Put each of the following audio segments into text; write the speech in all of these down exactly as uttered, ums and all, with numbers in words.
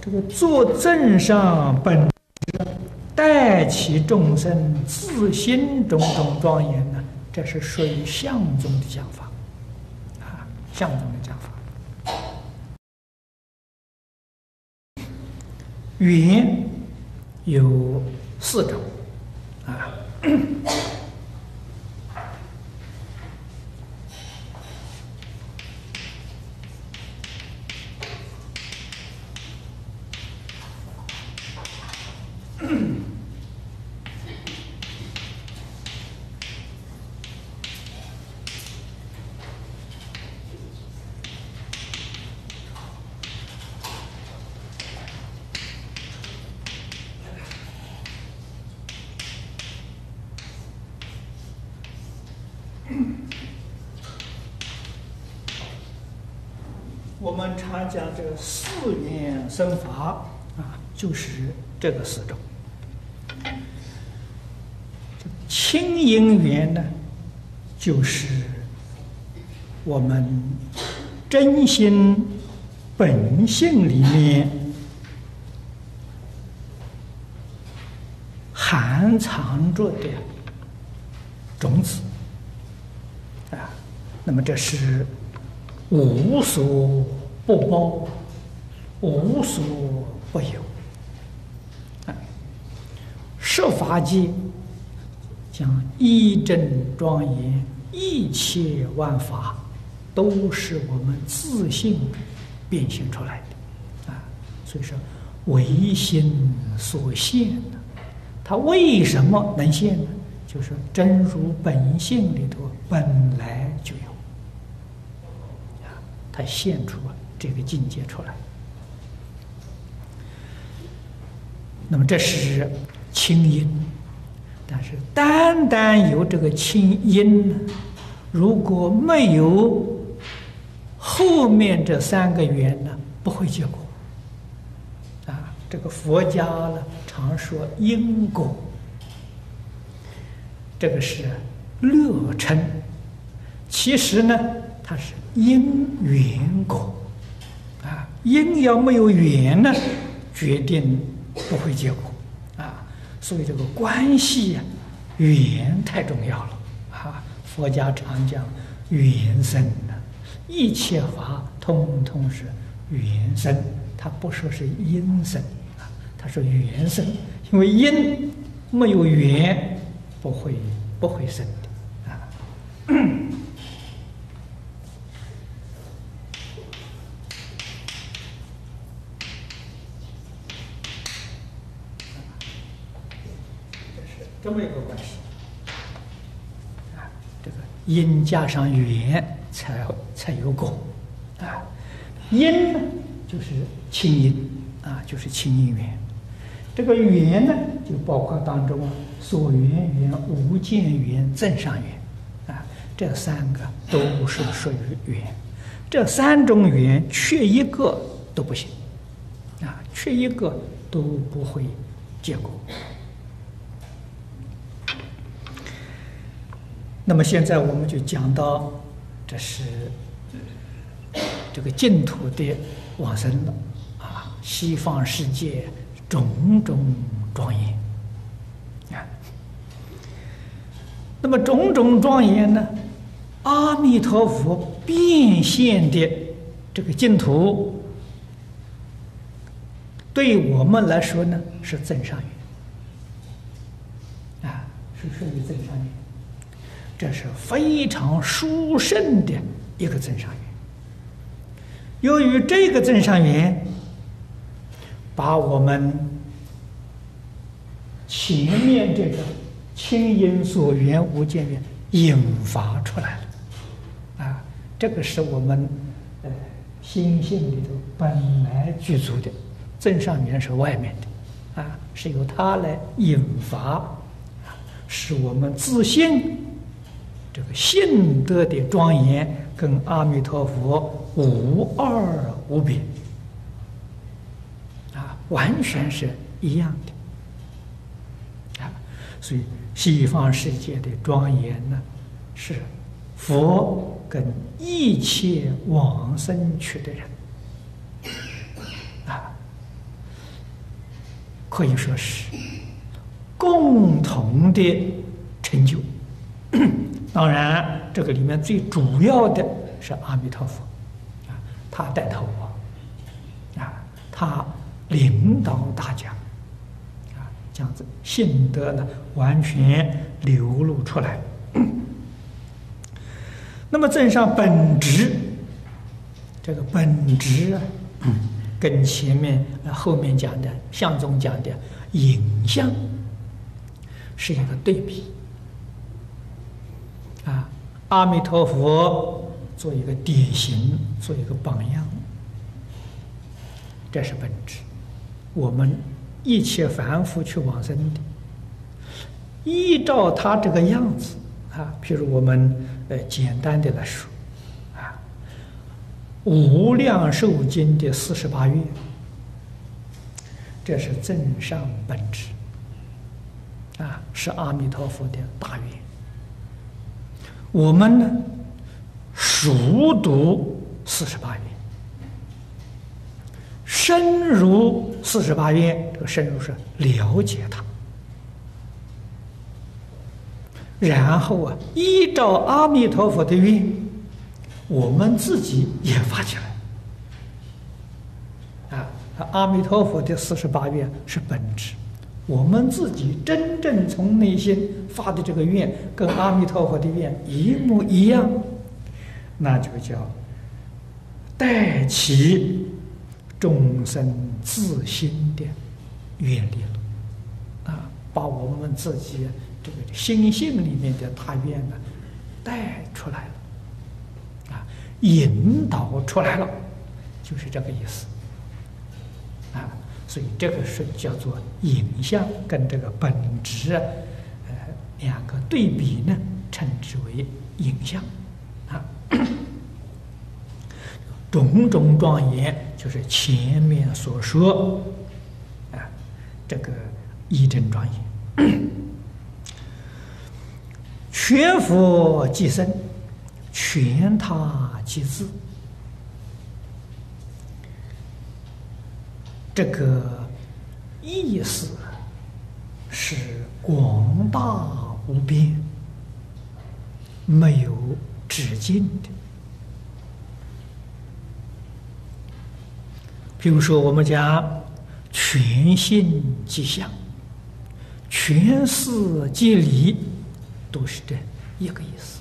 这个做正上本质，带起众生自心种种庄严呢，这是属于相宗的讲法啊，相宗的讲法。缘有四种啊。我们常讲这个四缘生法啊，就是这个四种。清因缘呢，就是我们真心本性里面含藏着的种子啊，那么这是无所不包，无所不有。啊，设法界讲一真庄严，一切万法都是我们自性变现出来的啊。所以说，唯心所现的，它为什么能现呢？就是真如本性里头本来就有。它现出这个境界出来，那么这是清因，但是单单有这个清因呢，如果没有后面这三个缘呢，不会结果。啊，这个佛家呢常说因果，这个是略称，其实呢它是因缘果，啊，因要没有缘呢，决定不会结果，啊，所以这个关系呀、啊，缘太重要了，啊，佛家常讲缘生呢，一切法通通是缘生，他不说是因生，啊，他说缘生，因为因没有缘不会不会生的，啊。这么一个关系啊，这个因加上缘才才有果啊。因呢就是清因啊，就是清因缘。这个缘呢，就包括当中啊所缘缘、无间缘、正上缘啊，这三个都是属于缘。这三种缘缺一个都不行啊，缺一个都不会结果。那么现在我们就讲到，这是这个净土的往生了啊，西方世界种种庄严啊。那么种种庄严呢，阿弥陀佛变现的这个净土，对我们来说呢是增上缘啊，是属于增上缘。这是非常殊胜的一个增上缘。由于这个增上缘，把我们前面这个清因所缘无间缘引发出来了，啊，这个是我们呃心性里头本来具足的，增上缘是外面的，啊，是由它来引发，使我们自信。这个性德的庄严跟阿弥陀佛无二无别啊，完全是一样的啊。所以西方世界的庄严呢，是佛跟一切往生去的人啊， 可以说是共同的成就。当然，这个里面最主要的是阿弥陀佛啊，他带头啊，他领导大家啊，这样子信德呢完全流露出来。那么正上本质，这个本质啊，跟前面后面讲的相中讲的影像是一个对比啊。阿弥陀佛做一个典型，做一个榜样，这是本质。我们一切凡夫去往生的，依照他这个样子啊，譬如我们呃简单的来说啊，《无量寿经》的四十八愿，这是正上本质啊，是阿弥陀佛的大愿。我们呢，熟读四十八愿，深入四十八愿，这个深入是了解它，然后啊，依照阿弥陀佛的愿，我们自己也发起来。啊，阿弥陀佛的四十八愿是本质，我们自己真正从内心发的这个愿，跟阿弥陀佛的愿一模一样，那就叫带起众生自心的愿力了。啊，把我们自己这个心性里面的大愿呢带出来了，啊，引导出来了，就是这个意思。啊，所以这个是叫做影像，跟这个本质啊，呃，两个对比呢，称之为影像。啊，种种庄严就是前面所说啊，这个一真庄严。全佛即身，全他即自。这个意思是广大无边，没有止境的。比如说，我们讲全性即相，全事即理，都是这一个意思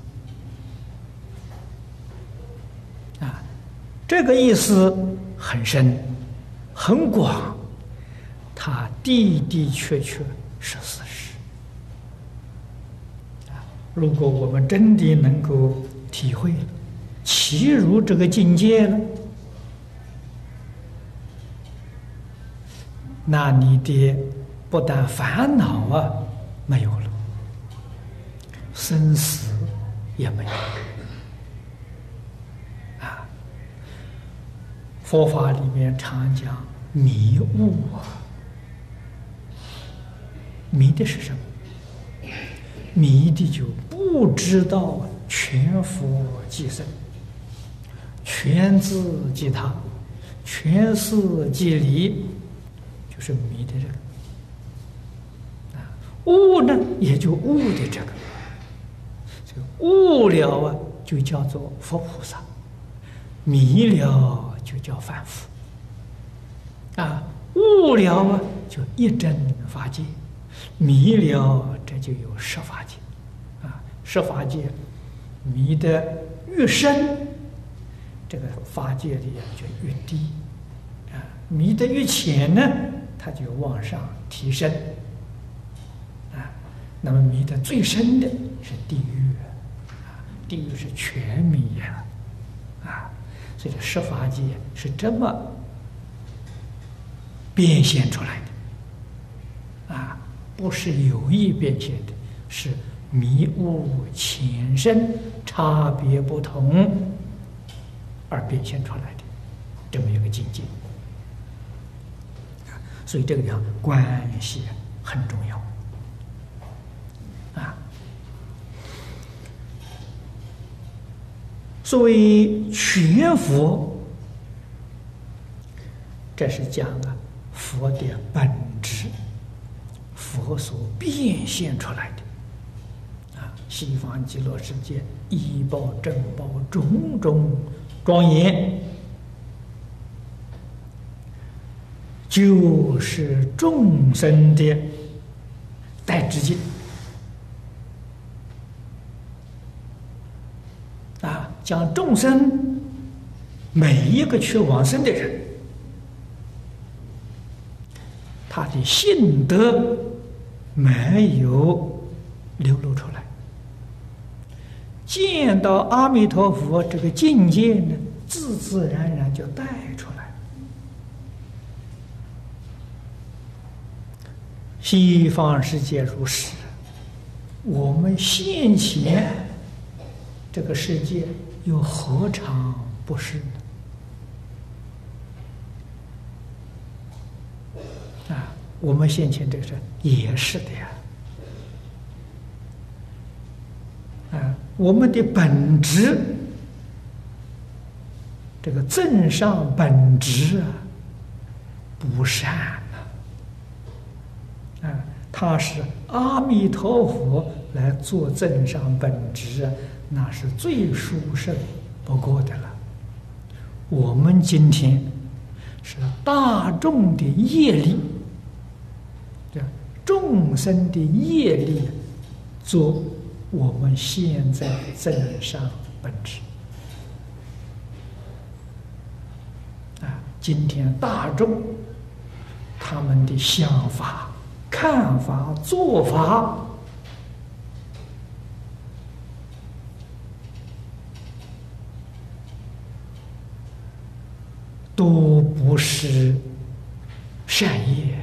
啊。这个意思很深很广，它的的确确是事实啊。如果我们真的能够体会了，契入这个境界了，那你的不但烦恼啊没有了，生死也没有了啊。佛法里面常讲迷悟啊，迷的是什么？迷的就不知道全佛即身，全自即他，全事即理，就是迷的这个。啊，悟呢也就悟的这个，这个悟了啊就叫做佛菩萨，迷了就叫凡夫。啊，悟了啊就一真法界，迷了这就有十法界。啊，十法界迷得越深，这个法界里就越低。啊，迷得越浅呢，它就往上提升。啊，那么迷得最深的是地狱。啊，地狱是全迷呀。啊，所以这十法界是这么变现出来的。啊，不是有意变现的，是迷悟浅深差别不同而变现出来的这么一个境界。所以这个地方关系很重要啊。所谓全佛，这是讲啊佛的本质佛所变现出来的啊！西方极乐世界医报正报种种庄严，就是众生的待之境啊！将众生每一个去往生的人，他的性德没有流露出来，见到阿弥陀佛这个境界呢，自自然然就带出来。西方世界如是，我们现前这个世界又何尝不是呢？啊，我们现前这个也是的呀。啊，我们的本质，这个正上本质啊，不善呐、啊。啊，他是阿弥陀佛来做正上本质啊，那是最殊胜不过的了。我们今天是大众的业力，对众生的业力做我们现在正上本质啊！今天大众他们的想法、看法、做法，都不是善业。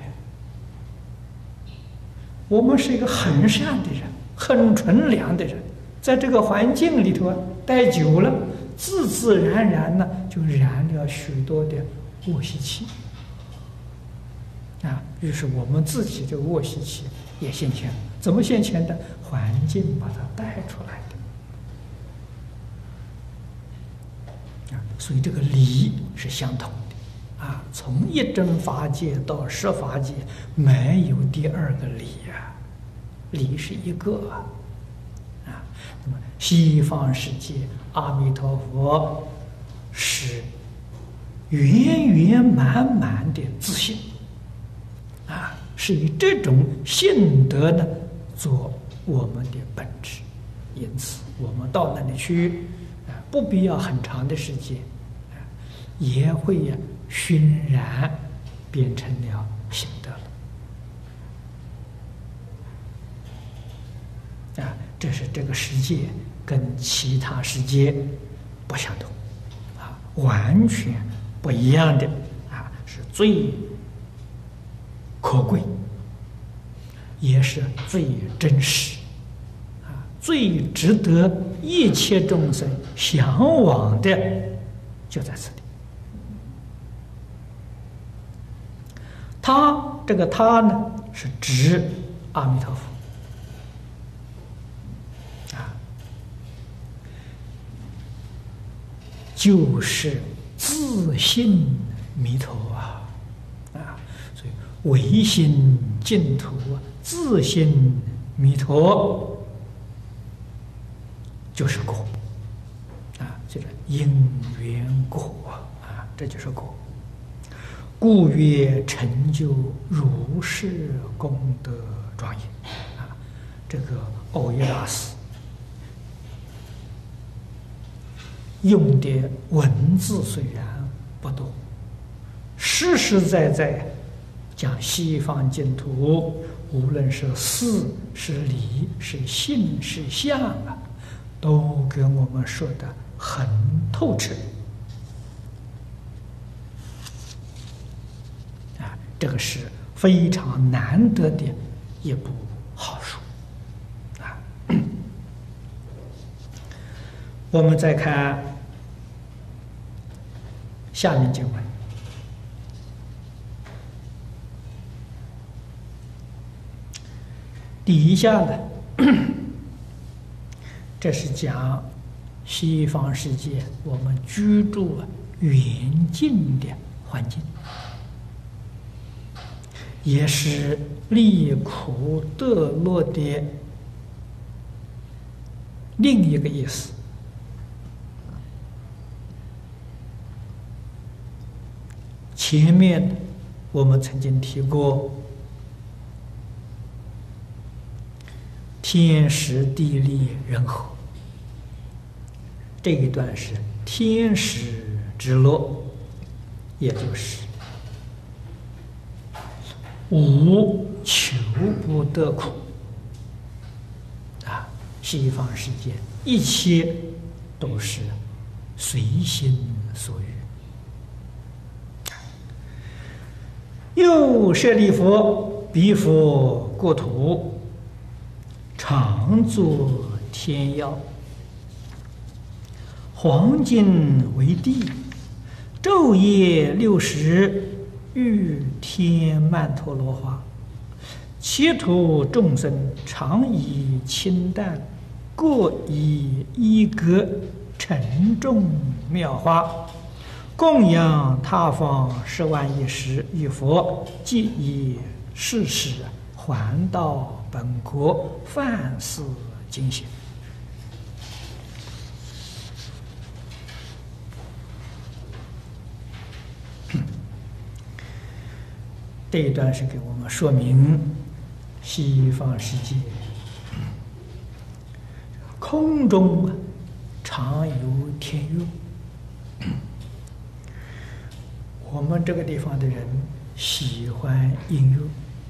我们是一个很善的人，很纯良的人，在这个环境里头待久了，自自然然呢，就燃了许多的恶习气啊。于是我们自己这个恶习气也现前，怎么现前的？环境把它带出来的啊。所以这个理是相同的啊，从一真法界到十法界，没有第二个理呀、啊，理是一个啊。啊，那么西方世界阿弥陀佛是圆圆满满的自信啊，是以这种性德呢做我们的本质。因此，我们到那里去啊，不必要很长的时间啊，也会呀、啊、熏然变成了心得了啊。这是这个世界跟其他世界不相同啊，完全不一样的啊，是最可贵，也是最真实啊，最值得一切众生向往的，就在这里。他这个他呢，是指阿弥陀佛。就是自性弥陀啊，啊，所以唯心净土啊，自性弥陀就是果啊，就是因缘果啊，这就是果。故曰成就如是功德庄严啊，这个欧耶大师用的文字虽然不多，实实在在讲西方净土，无论是事是理是性是相啊，都给我们说的很透彻啊，这个是非常难得的一部好书啊。我们再看下面经文，底下呢，这是讲西方世界我们居住远近的环境。 也是离苦得乐的另一个意思。前面我们曾经提过，天时地利人和，这一段是天时之乐，也就是无求不得苦啊，西方世界一切都是随心所欲。又舍利弗，彼佛国土，常作天药，黄金为地，昼夜六时，欲天曼陀罗花，其土众生常以清淡，各以一格沉重妙花，供养他方十万亿时，与佛即以世事还到本国，凡事精行。这一段是给我们说明西方世界空中常有天乐。我们这个地方的人喜欢音乐，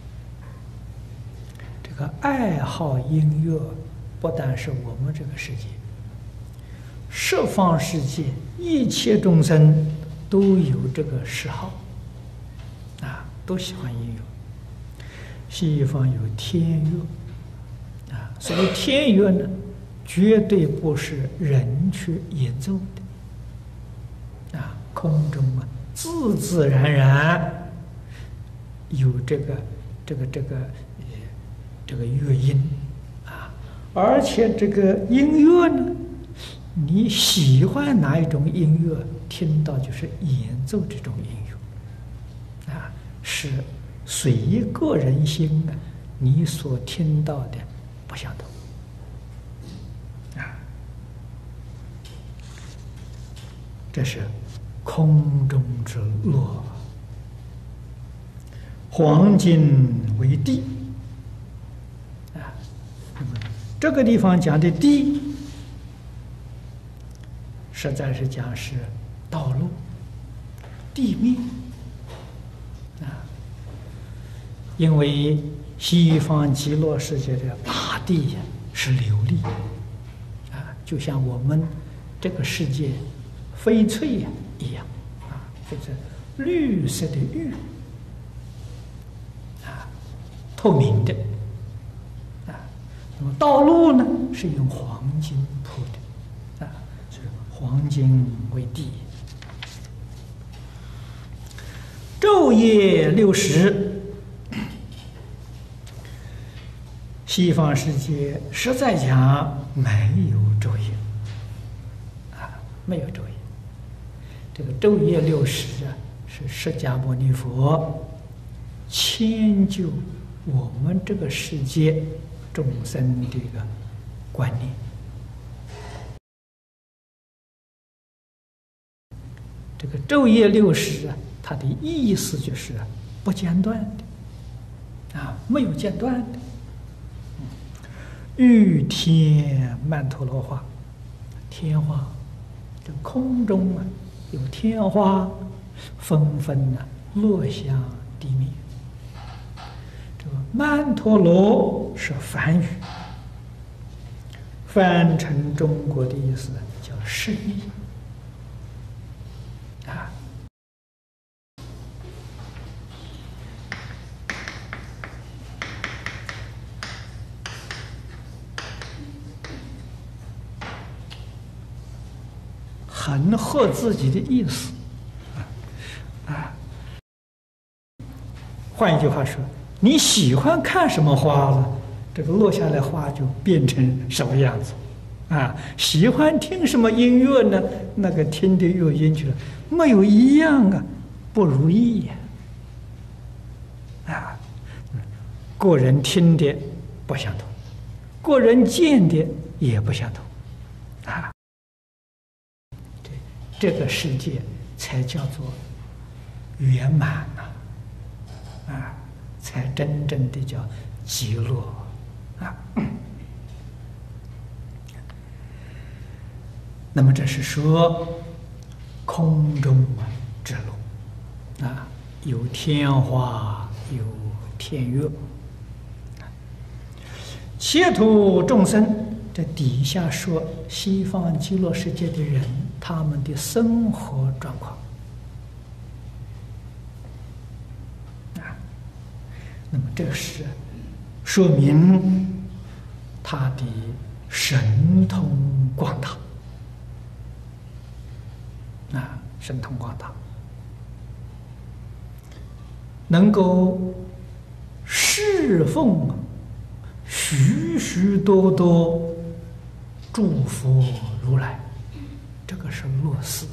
这个爱好音乐不但是我们这个世界，十方世界一切众生都有这个嗜好啊，都喜欢音乐。西方有天乐啊，所谓天乐呢，绝对不是人去演奏的啊，空中啊自自然然有这个这个这个呃这个乐音啊，而且这个音乐呢，你喜欢哪一种音乐，听到就是演奏这种音乐啊，是随个人心啊，你所听到的不相同啊，这是空中之乐。黄金为地啊，那么这个地方讲的地，实在是讲是道路、地面啊，因为西方极乐世界的大地呀是流利啊，就像我们这个世界翡翠呀一样啊，就是绿色的玉啊，透明的啊。那么道路呢是用黄金铺的啊，是黄金为地。昼夜六时，西方世界实在讲没有昼夜啊，没有昼夜。这个昼夜六时啊，是释迦牟尼佛迁就我们这个世界众生的这个观念。这个昼夜六时啊，它的意思就是不间断的啊，没有间断的。欲天曼陀罗花，天花，这空中啊有天花纷纷啊落向地面。这个曼陀罗是梵语，翻成中国的意思叫释义啊。很合自己的意思啊！换一句话说，你喜欢看什么花了，这个落下来花就变成什么样子啊？喜欢听什么音乐呢？那个听的乐音去了，没有一样啊不如意呀！啊， 个人听的不相同，个人见的也不相同，啊，这这个世界才叫做圆满呐，啊，才真正的叫极乐啊。那么这是说空中之路啊，有天花，有天乐。切土众生，这底下说西方极乐世界的人，他们的生活状况啊，那么这是说明他的神通广大啊，神通广大，能够侍奉许许多多诸佛如来，这个是乐事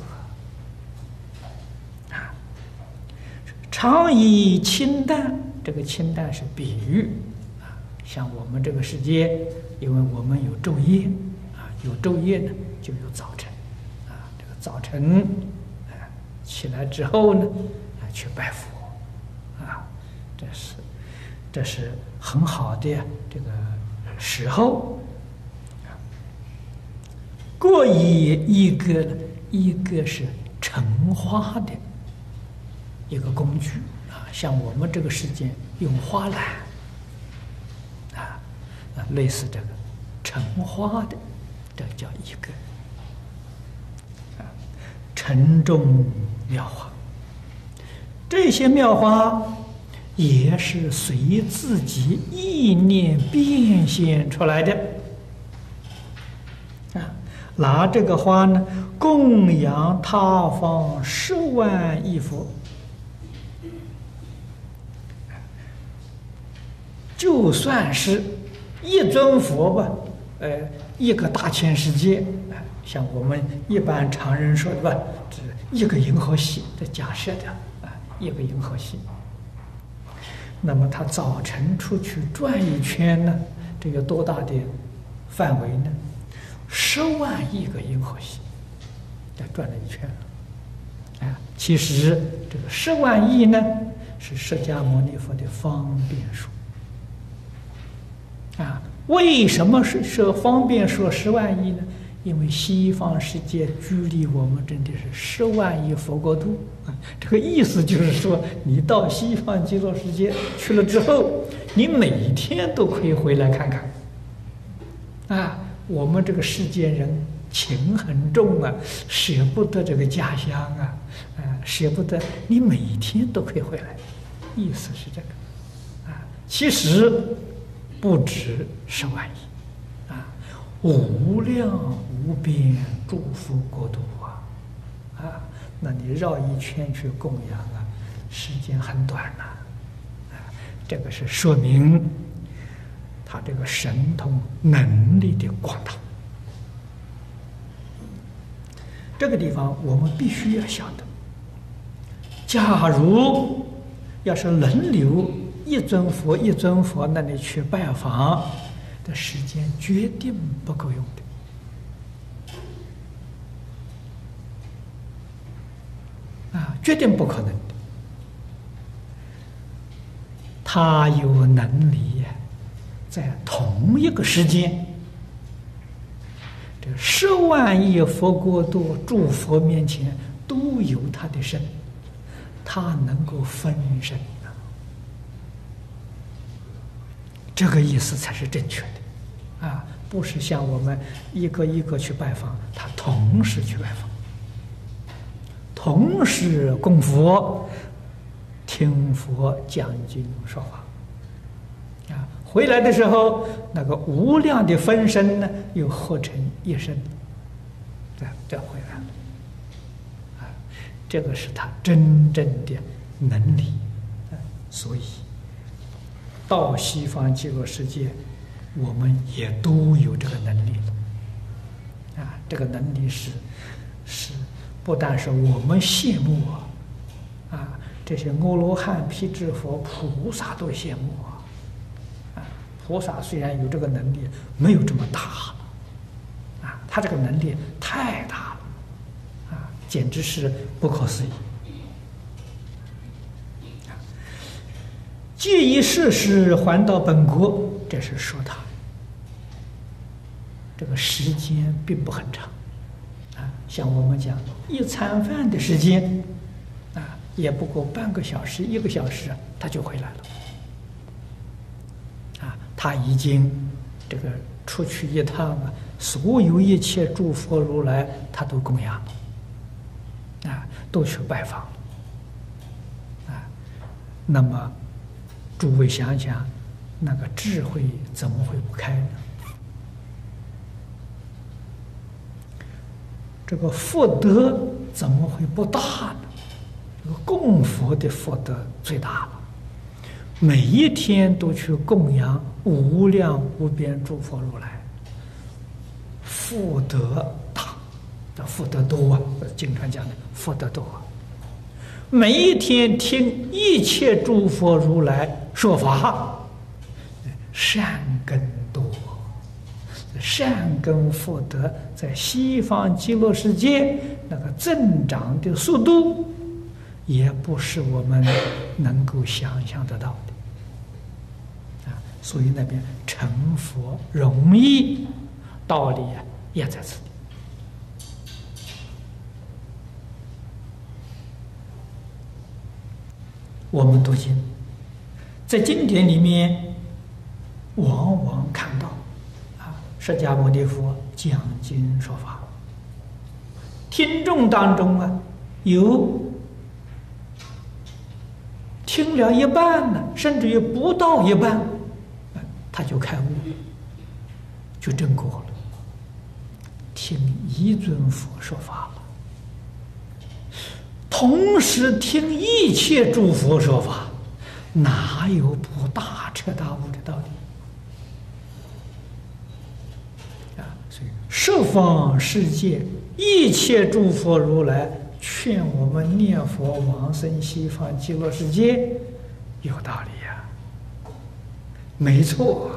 啊。常以清淡，这个清淡是比喻啊，像我们这个世界，因为我们有昼夜啊，有昼夜呢，就有早晨啊。这个早晨啊起来之后呢，啊去拜佛啊，这是这是很好的这个时候。过以一个一个是成花的一个工具啊，像我们这个世界用花篮啊啊，类似这个成花的，这叫一个啊，沉重妙花。这些妙花也是随自己意念变现出来的啊。拿这个花呢，供养他方十万亿佛，就算是一尊佛吧，呃，一个大千世界，像我们一般常人说的吧，是一个银河系的假设的啊，一个银河系。那么他早晨出去转一圈呢，这有多大的范围呢？十万亿个银河系，这转了一圈了。啊，其实这个十万亿呢，是释迦牟尼佛的方便数。啊，为什么是说方便说十万亿呢？因为西方世界距离我们真的是十万亿佛国土啊。这个意思就是说，你到西方极乐世界去了之后，你每天都可以回来看看。啊。我们这个世间人情很重啊，舍不得这个家乡啊，啊，舍不得，你每天都可以回来，意思是这个，啊，其实不止十万亿，啊，无量无边诸佛国土啊，啊，那你绕一圈去供养啊，时间很短呐，啊，这个是说明他这个神通能力的广大，这个地方我们必须要晓得。假如要是轮流一尊佛一尊佛那里去拜访的时间，决定不够用的，啊，决定不可能的。他有能力呀。在同一个时间，这十万亿佛国土诸佛面前都有他的身，他能够分身啊，这个意思才是正确的啊，不是像我们一个一个去拜访，他同时去拜访，同时供佛，听佛讲经说法。啊，回来的时候，那个无量的分身呢，又合成一身，再再回来了。啊，这个是他真正的能力。啊，所以到西方极乐世界，我们也都有这个能力了。啊，这个能力是是不但是我们羡慕啊，啊，这些阿罗汉、辟支佛、菩萨都羡慕啊。 菩萨虽然有这个能力，没有这么大啊，他这个能力太大了啊，简直是不可思议。借以世时还到本国，这是说他这个时间并不很长啊，像我们讲一餐饭的时间啊，也不过半个小时、一个小时，他就回来了啊，他已经这个出去一趟啊，所有一切诸佛如来他都供养了啊，都去拜访了啊，那么。诸位想想，那个智慧怎么会不开呢？这个福德怎么会不大呢？这个供佛的福德最大了，每一天都去供养无量无边诸佛如来，福德大，这福德多啊！经常讲的福德多啊。每一天听一切诸佛如来说法，善根多，善根福德在西方极乐世界那个增长的速度，也不是我们能够想象得到的啊！所以那边成佛容易，道理也在此地。我们读经，在经典里面，往往看到，啊，释迦牟尼佛讲经说法，听众当中啊，有听了一半呢，甚至于不到一半，他就开悟了，就证果了，听一尊佛说法了。同时听一切诸佛说法，哪有不大彻大悟的道理啊？所以十方世界一切诸佛如来劝我们念佛往生西方极乐世界，有道理呀、啊，没错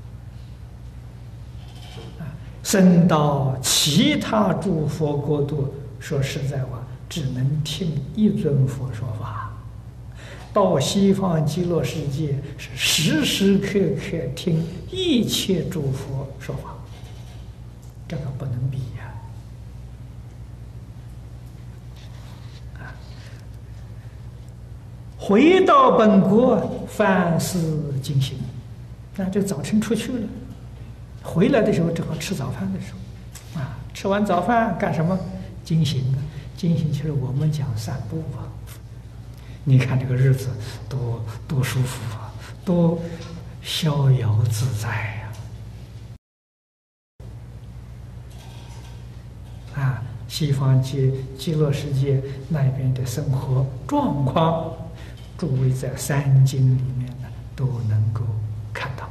啊。升到其他诸佛国度，说实在话，只能听一尊佛说法，到西方极乐世界是时时刻刻听一切诸佛说法，这个不能比呀！啊，回到本国，凡事进行。那这早晨出去了，回来的时候正好吃早饭的时候，啊，吃完早饭干什么？进行啊！进行起来，我们讲散步吧。你看这个日子多多舒服啊，多逍遥自在呀！啊，啊，西方极极乐世界那边的生活状况，诸位在三经里面呢都能够看到。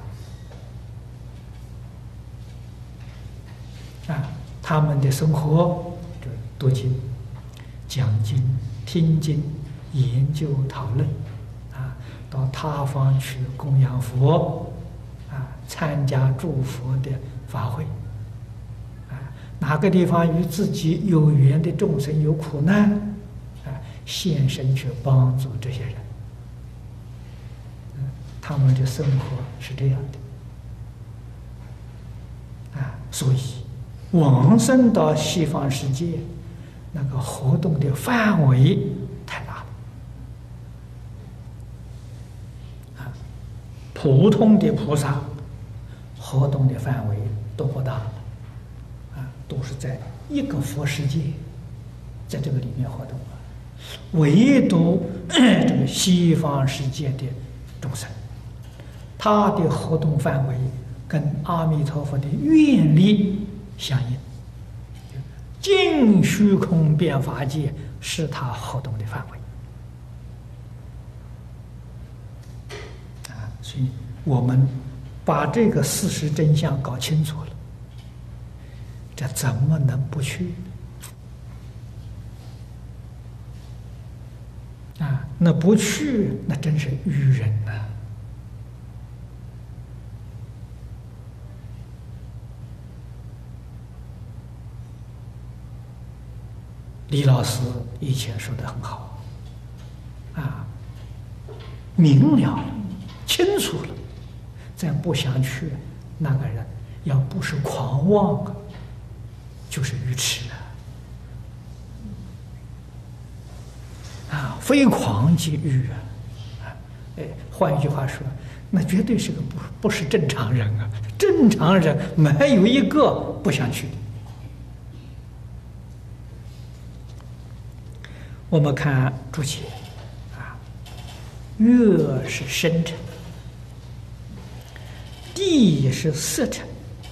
啊，他们的生活就读经。讲经、听经、研究、讨论，啊，到他方去供养佛，啊，参加诸佛的法会，啊，哪个地方与自己有缘的众生有苦难，啊，现身去帮助这些人，嗯，他们的生活是这样的，啊，所以往生到西方世界。那个活动的范围太大了啊！普通的菩萨活动的范围都不大了啊，都是在一个佛世界，在这个里面活动了。唯独这个西方世界的众生，他的活动范围跟阿弥陀佛的愿力相应。尽虚空遍法界是他活动的范围啊，所以我们把这个事实真相搞清楚了，这怎么能不去啊？那不去，那真是愚人呐！ 李老师以前说的很好，啊，明了了，清楚了，再不想去，那个人要不是狂妄啊，就是愚痴啊，啊，非狂即愚啊，啊，哎，换一句话说，那绝对是个不不是正常人啊，正常人没有一个不想去的。我们看注解啊，月是生辰，地是色尘，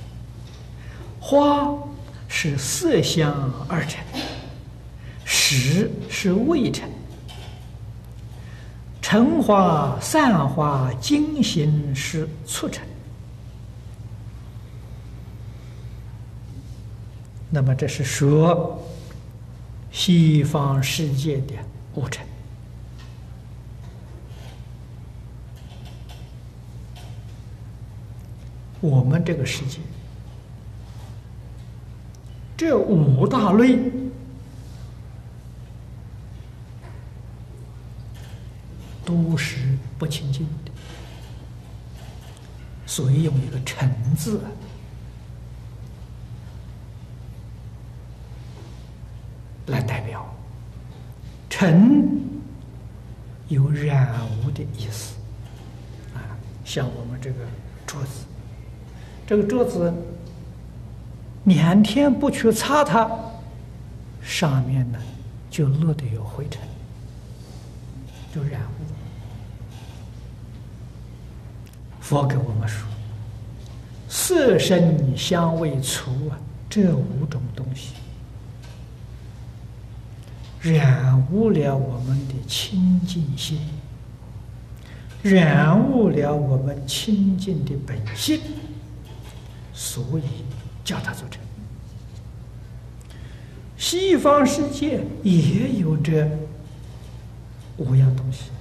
花是色香二尘，时是味尘，橙花、散花、金星是促成。那么这是说西方世界的物质，我们这个世界这五大类都是不清净的，所以用一个尘字来代表。尘有染污的意思啊，像我们这个桌子，这个桌子两天不去擦它，上面呢就落得有灰尘，就染污。佛给我们说，色声香味触啊，这五种东西染污了我们的清净心，染污了我们清净的本性，所以叫它做尘。西方世界也有这五样东西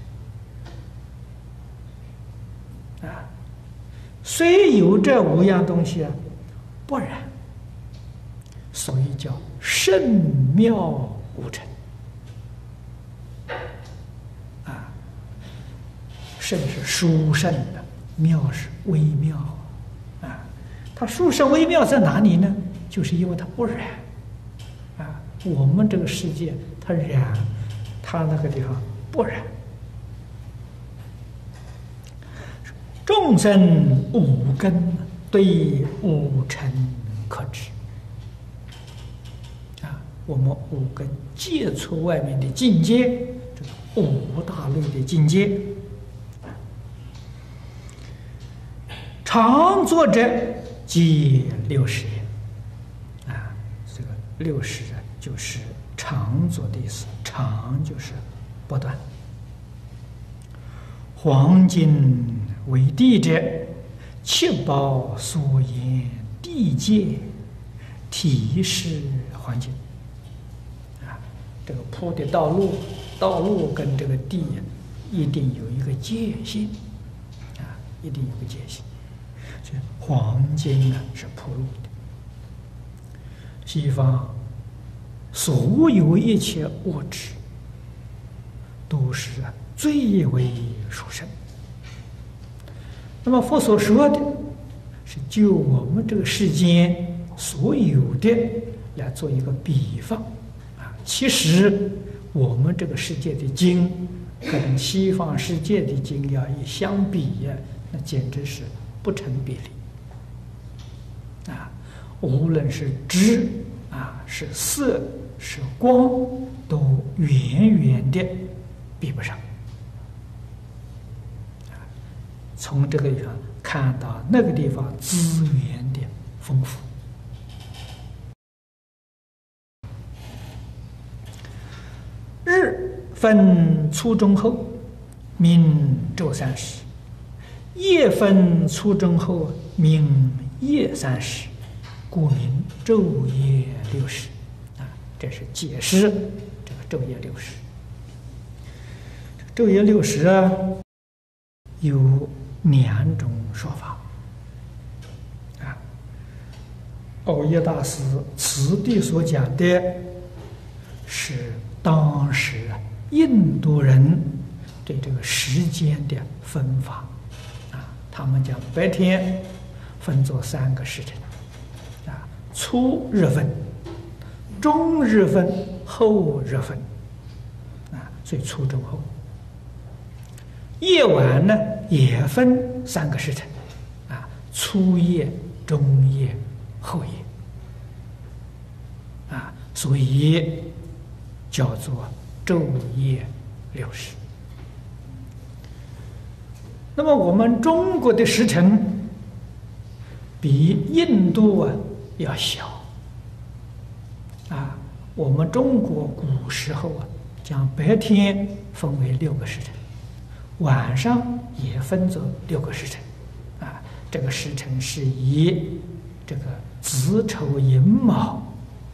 啊，虽有这五样东西啊，不染，所以叫圣妙无尘。圣是殊胜的，妙是微妙啊。它殊胜微妙在哪里呢？就是因为它不染啊。我们这个世界它染，它那个地方不染。众生五根对五尘可知啊。我们五根接触外面的境界，这个五大类的境界。常作者即六十也啊，这个六十就是常作的意思，常就是不断。黄金为地者，七宝所言地界，体是黄金啊。这个铺的道路，道路跟这个地一定有一个界限啊，一定有个界限。黄金啊是铺路的，西方所有一切物质都是最为殊胜。那么佛所说的是就我们这个世间所有的来做一个比方啊，其实我们这个世界的经跟西方世界的经要一相比呀，那简直是不成比例啊！无论是知啊，是色，是光，都远远的比不上啊！从这个地方看到那个地方资源的丰富。日分初中后，名昼三时；夜分初中后，名夜三时，故名昼夜六时。啊，这是解释这个昼夜六时。昼夜六时啊，有两种说法。啊，藕益大师此地所讲的是当时啊印度人对这个时间的分法啊，他们将白天分作三个时辰啊，初日分、中日分、后日分啊，所以初中后。夜晚呢也分三个时辰啊，初夜、中夜、后夜啊，所以叫做昼夜六时。那么我们中国的时辰比印度啊要小啊，我们中国古时候啊，将白天分为六个时辰，晚上也分作六个时辰啊，这个时辰是以这个子丑寅卯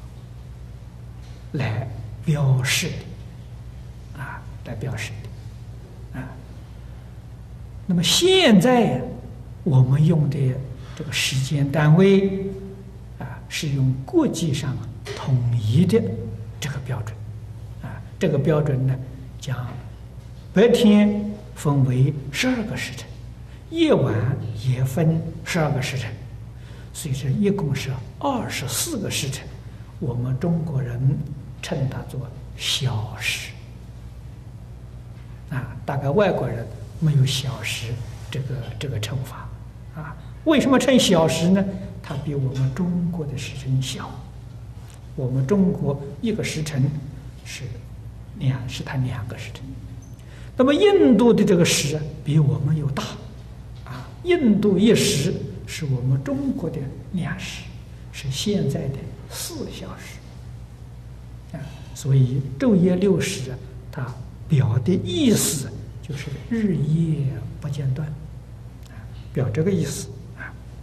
来标示的啊，来标示的啊。那么现在我们用的这个时间单位啊，是用国际上统一的这个标准啊，这个标准呢，将白天分为十二个时辰，夜晚也分十二个时辰，所以这一共是二十四个时辰。我们中国人称它做小时啊，大概外国人没有小时这个这个称法啊。为什么称小时呢？它比我们中国的时辰小。我们中国一个时辰是两，是它两个时辰。那么印度的这个时比我们又大啊，印度一时是我们中国的两时，是现在的四小时啊。所以昼夜六时啊，它表的意思就是日夜不间断啊，表这个意思啊。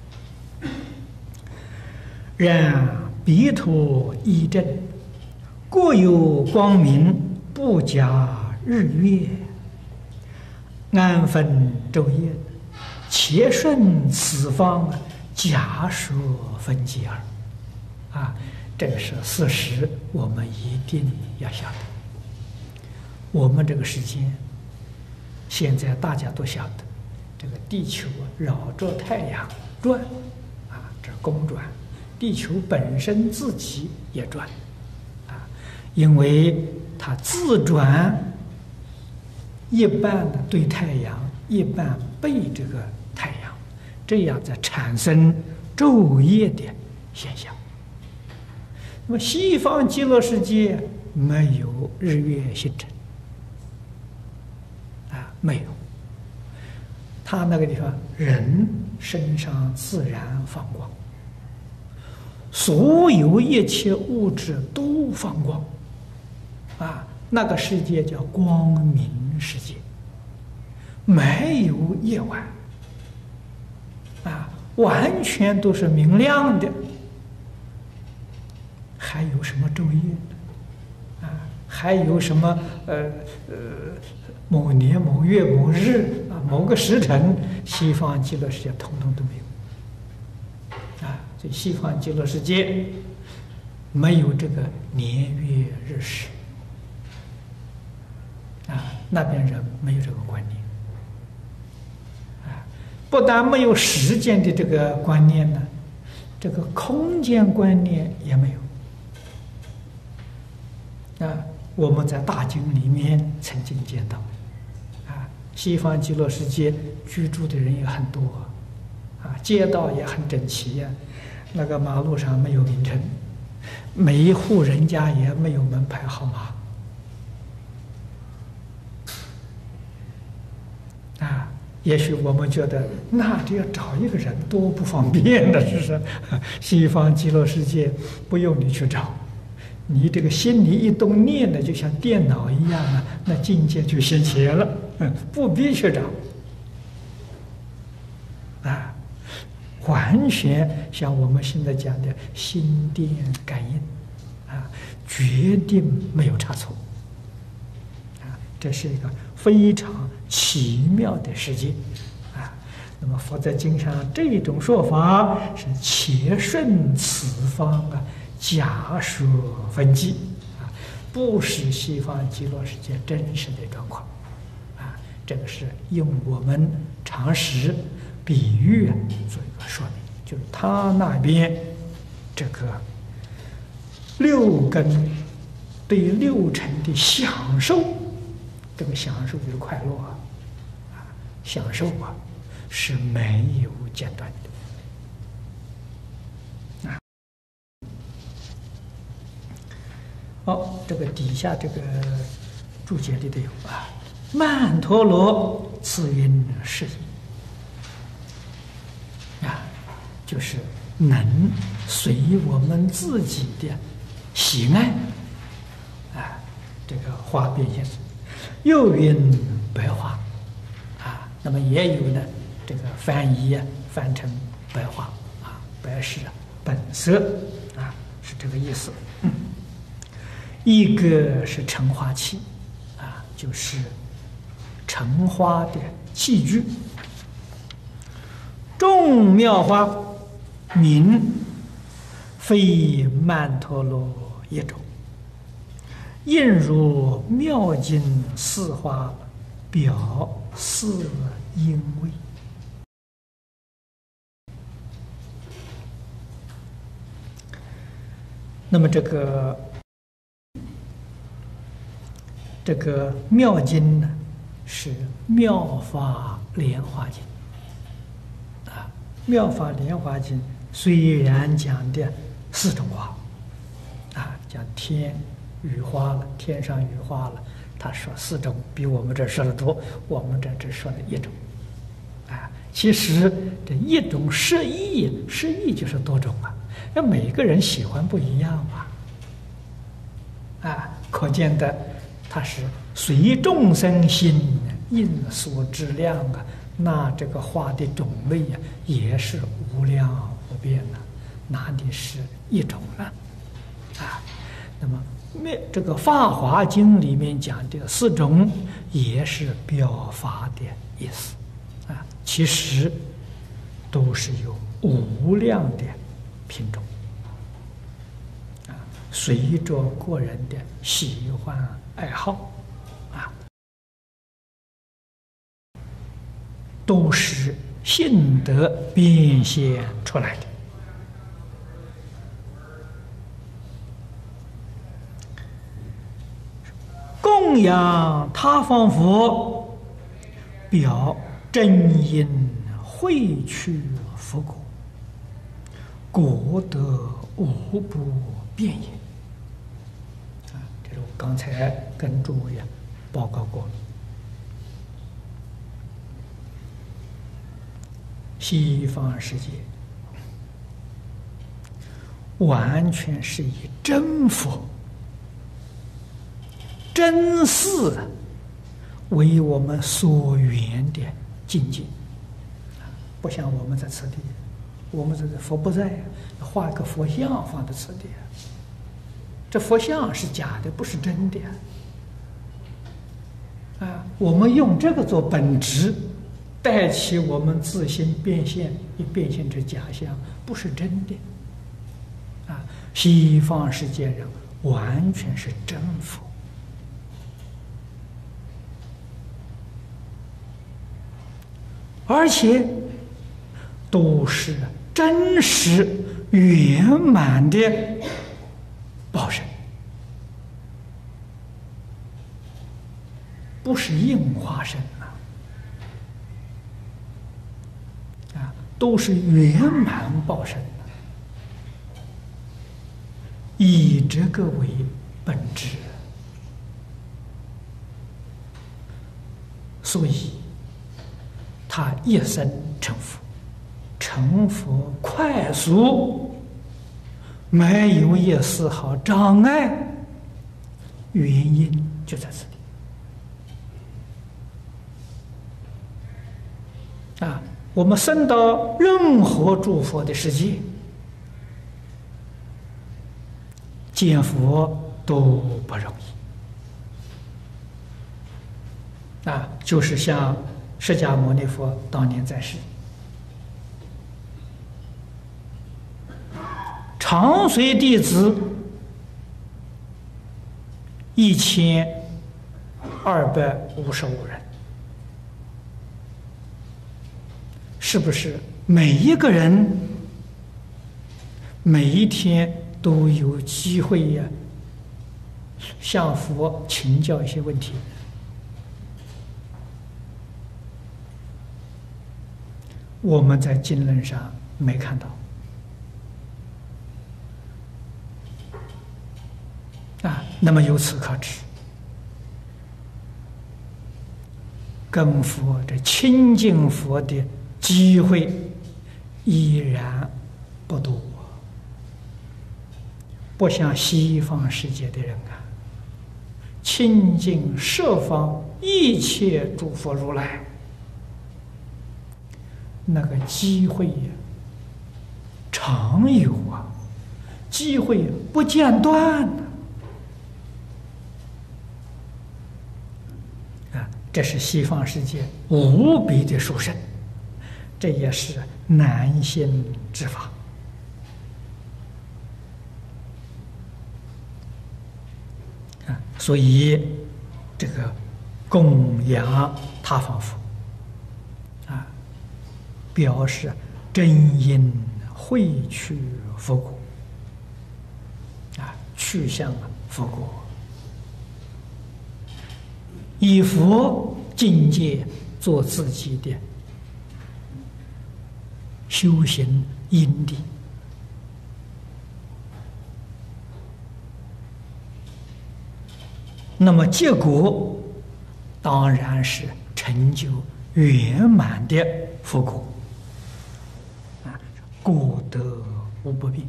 然彼土一正，各有光明，不假日月，安分昼夜，且顺此方，假说分解耳啊。这个是事实，我们一定要晓得。我们这个时间，现在大家都晓得，这个地球绕着太阳转啊，这是公转。地球本身自己也转啊，因为它自转，一半的对太阳，一半背这个太阳，这样才产生昼夜的现象。那么西方极乐世界没有日月星辰啊，没有。他那个地方人身上自然放光，所有一切物质都放光啊，那个世界叫光明世界，没有夜晚啊，完全都是明亮的。还有什么昼夜啊？还有什么呃呃某年某月某日啊，某个时辰，西方极乐世界统统都没有啊。所以西方极乐世界没有这个年月日时啊，那边人没有这个观念啊。不但没有时间的这个观念呢，这个空间观念也没有。啊，我们在大经里面曾经见到，啊，西方极乐世界居住的人也很多，啊，街道也很整齐呀，那个马路上没有名称，每一户人家也没有门牌号码，啊，也许我们觉得那这要找一个人多不方便的，是不是？西方极乐世界不用你去找。你这个心里一动念的，就像电脑一样啊，那境界就现前了，嗯，不必去找，啊，完全像我们现在讲的心电感应，啊，决定没有差错，啊，这是一个非常奇妙的世界，啊，那么佛在经上这种说法是且顺此方啊。假说分际啊， 不是西方极乐世界真实的状况，啊，这个是用我们常识比喻啊做一个说明，就是他那边这个六根对六尘的享受，这个享受就是快乐啊，啊，享受啊是没有间断的啊。好，这个底下这个注解里头有啊，曼陀罗次云是矣啊，就是能随我们自己的喜爱啊，这个花变现。又云白花啊，那么也有呢，这个翻译啊翻成白花啊，白是本色啊，是这个意思。嗯，一个是盛花器啊，就是盛花的器具。众妙花名非曼陀罗一种，应如妙经四花表四因位。那么这个这个妙经呢，是妙法莲华经啊。妙法莲华经虽然讲的四种花啊，讲天雨花了，天上雨花了，他说四种，比我们这说的多，我们这只说了一种啊。其实这一种释义，释义就是多种啊，那每个人喜欢不一样嘛啊，可见的它是随众生心应所知量啊，那这个花的种类呀、啊、也是无量无边的、啊，哪里是一种呢？啊，那么这个《法华经》里面讲的四种，也是表法的意思啊，其实都是有无量的品种啊，随着个人的喜欢爱好啊，都是性德变现出来的。供养他方佛，表真因汇去佛果，果德无不变也。啊，这是我刚才跟诸位啊报告过了。西方世界完全是以真佛、真事为我们所缘的境界，不像我们在此地，我们这个佛不在，画一个佛像放在此地，这佛像是假的，不是真的啊！我们用这个做本质，带起我们自心变现，一变现成假象，不是真的啊！西方世界人完全是真佛。而且都是真实圆满的报身，不是应化身啊！啊，都是圆满报身的，以这个为本质，所以他一生成佛，成佛快速，没有一丝毫障碍，原因就在这里啊！我们生到任何诸佛的世界，见佛都不容易啊！就是像释迦牟尼佛当年在世，常随弟子一千二百五十五人，是不是每一个人每一天都有机会呀，向佛请教一些问题？我们在经论上没看到啊，那么由此可知，跟佛这亲近佛的机会依然不多，不像西方世界的人啊，亲近十方一切诸佛如来，那个机会呀，常有啊，机会不间断呢。啊，这是西方世界无比的殊胜，这也是难行之法。啊，所以这个供养他方佛，啊，表示真因会去佛国，啊，去向佛国，以佛境界做自己的修行因地。那么结果当然是成就圆满的佛果，啊，果德无不变，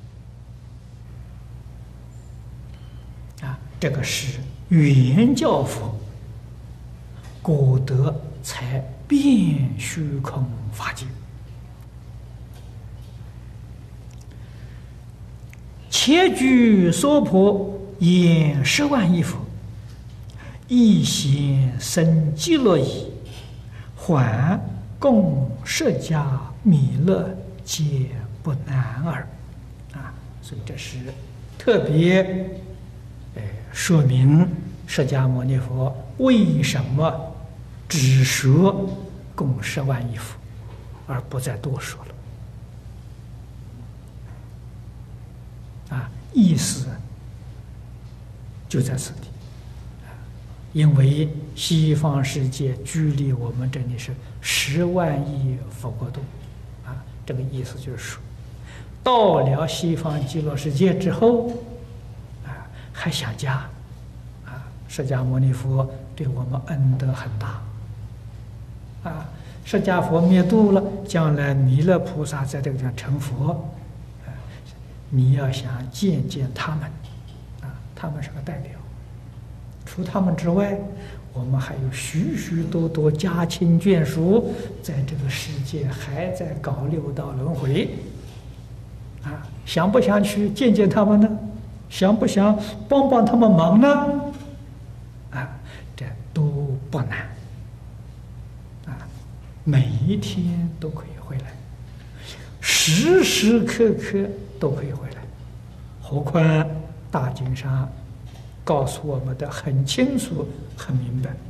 啊，这个是圆教佛，果德才遍虚空法界。切具娑婆演十万亿佛，一贤生极乐矣，还供释迦弥勒皆不难耳。啊，所以这是特别呃说明释迦牟尼佛为什么只说供十万亿佛，而不再多说了。啊，意思就在此地。因为西方世界距离我们这里是十万亿佛国度，啊，这个意思就是说，到了西方极乐世界之后，啊，还想家，啊，释迦牟尼佛对我们恩德很大，啊，释迦佛灭度了，将来弥勒菩萨在这个地方成佛，啊，你要想见见他们，啊，他们是个代表。除他们之外，我们还有许许多多家亲眷属在这个世界还在搞六道轮回，啊，想不想去见见他们呢？想不想帮帮他们忙呢？啊，这都不难，啊，每一天都可以回来，时时刻刻都可以回来，何况大经上告诉我们的很清楚、很明白。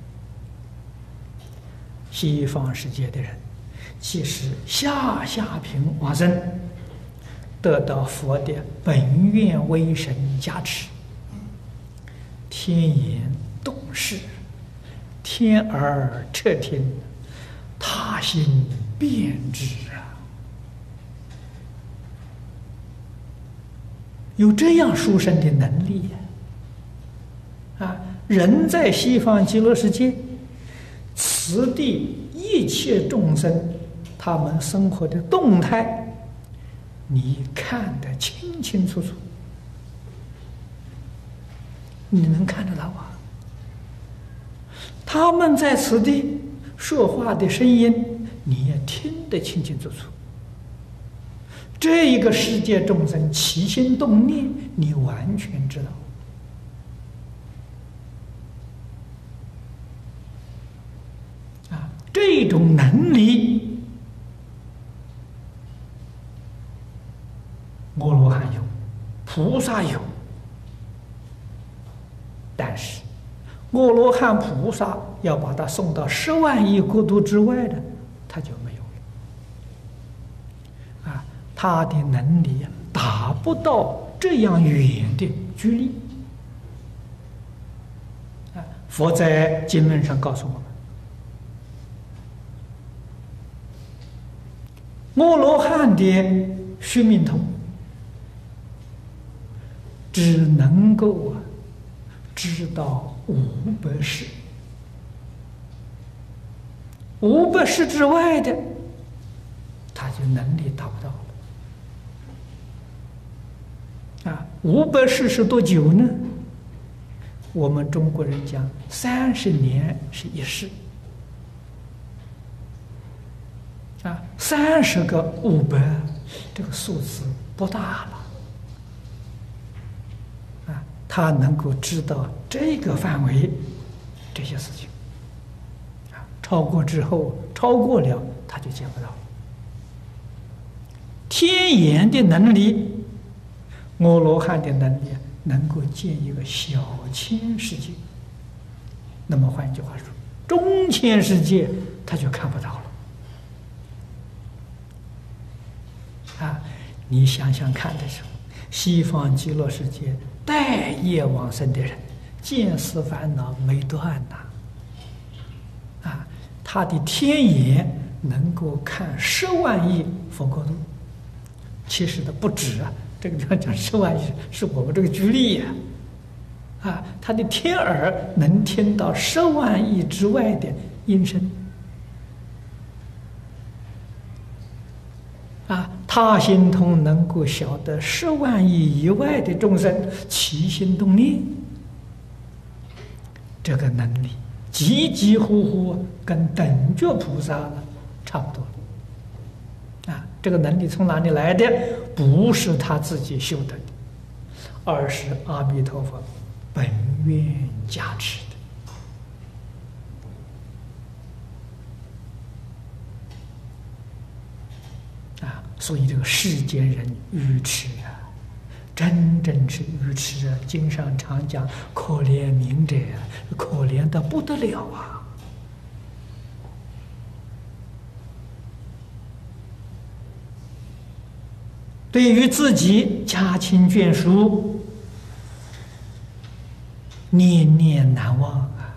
西方世界的人，其实下下品往生，得到佛的本愿威神加持，天眼洞视，天耳彻听，他心遍知啊，有这样殊胜的能力呀！啊，人在西方极乐世界，此地一切众生，他们生活的动态，你看得清清楚楚，你能看得到啊？他们在此地说话的声音，你也听得清清楚楚。这一个世界众生起心动念，你完全知道。这种能力，阿罗汉有，菩萨有， 但是阿罗汉菩萨要把他送到十万亿国土之外的，他就没有了。啊，他的能力达不到这样远的距离。啊，佛在经论上告诉我们，阿罗汉的须弥头只能够啊知道五百世，五百世之外的，他就能力达不到了。啊，五百世是多久呢？我们中国人讲三十年是一世，啊，三十个五百，这个数字不大了。他能够知道这个范围这些事情，啊，超过之后，超过了他就见不到了。天眼的能力，阿罗汉的能力能够见一个小千世界。那么换一句话说，中千世界他就看不到了。啊，你想想看的时候，西方极乐世界待业往生的人，见思烦恼没断呐！啊，他的天眼能够看十万亿佛国土，其实的不止啊，这个地方讲十万亿是我们这个举例呀。啊，他的天耳能听到十万亿之外的音声。啊，他心通能够晓得十万亿以外的众生起心动念，这个能力几几乎乎跟等觉菩萨差不多了。啊，这个能力从哪里来的？不是他自己修得的，而是阿弥陀佛本愿加持的。啊，所以这个世间人愚痴啊，真正是愚痴啊！经上常讲，可怜悯者，可怜的不得了啊！对于自己家亲眷属，念念难忘啊，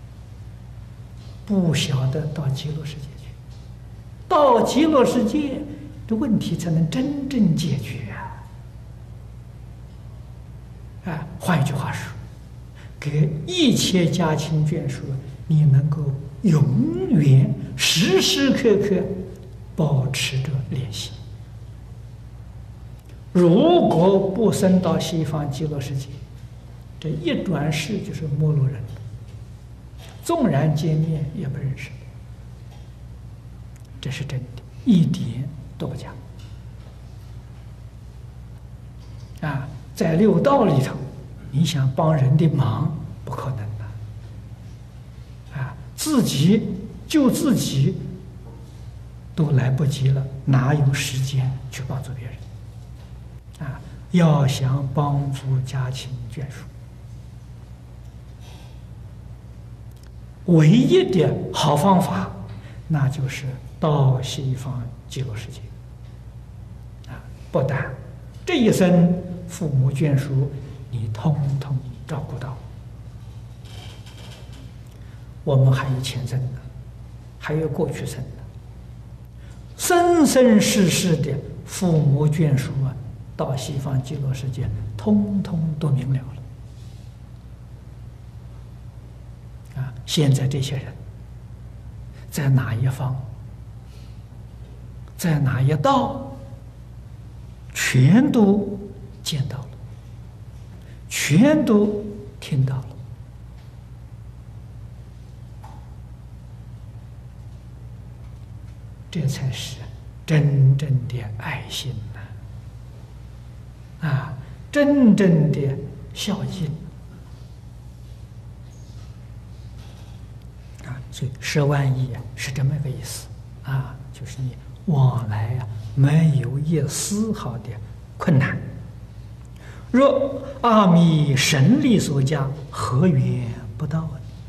不晓得到极乐世界去，到极乐世界的问题才能真正解决啊！啊，换一句话说，给一切家亲眷属，你能够永远时时刻刻保持着联系。如果不升到西方极乐世界，这一转世就是陌路人，纵然见面也不认识，这是真的，一点都不假。啊，在六道里头，你想帮人的忙不可能的，啊，自己救自己都来不及了，哪有时间去帮助别人？啊，要想帮助家亲眷属，唯一的好方法，那就是到西方极乐世界。啊，不但这一生父母眷属你通通照顾到，我们还有前生呢，还有过去生呢，生生世世的父母眷属啊，到西方极乐世界，通通都明了了。啊，现在这些人在哪一方，在哪一道，全都见到了，全都听到了。这才是真正的爱心呐！啊，真正的孝敬啊！所以十万亿啊，是这么个意思啊，就是你往来啊，没有一丝毫的困难。 若阿弥神力所加，何缘不到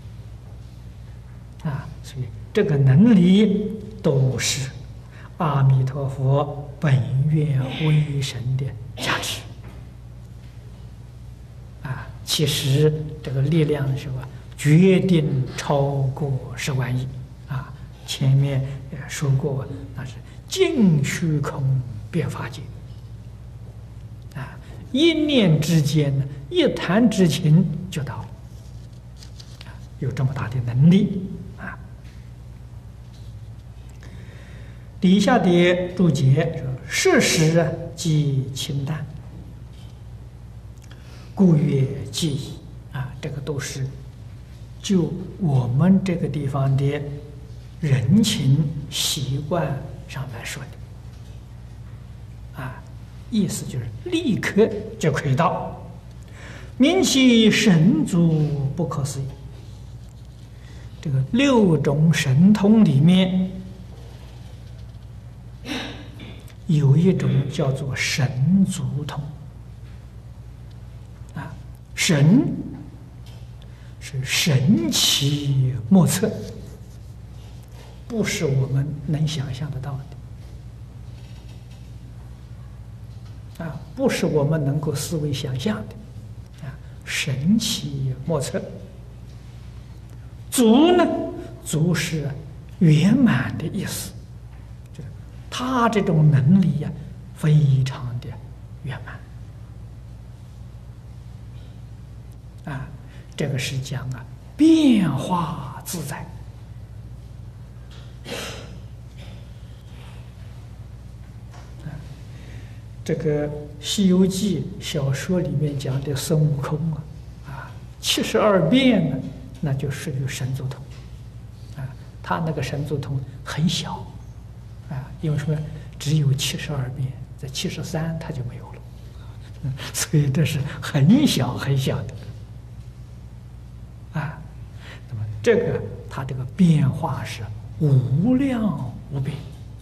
啊？啊，所以这个能力都是阿弥陀佛本愿威神的加持啊。其实这个力量是吧，决定超过十万亿啊。前面也说过，那是尽虚空遍法界。一念之间呢，一弹指间就到了，有这么大的能力啊！底下的注解说：“事实即清淡，故曰记忆。”啊，这个都是就我们这个地方的人情习惯上来说的啊。意思就是立刻就可以到，名其神足不可思议。这个六种神通里面，有一种叫做神足通。啊，神是神奇莫测，不是我们能想象得到的。啊，不是我们能够思维想象的，啊，神奇莫测。足呢，足是圆满的意思，就是他这种能力呀、啊，非常的圆满。啊，这个是讲啊，变化自在。这个《西游记》小说里面讲的孙悟空啊，啊，七十二变呢，那就属于神足通，啊，他那个神足通很小，啊，因为什么？只有七十二变，在七十三他就没有了，嗯，所以这是很小很小的，啊，那么这个它这个变化是无量无边。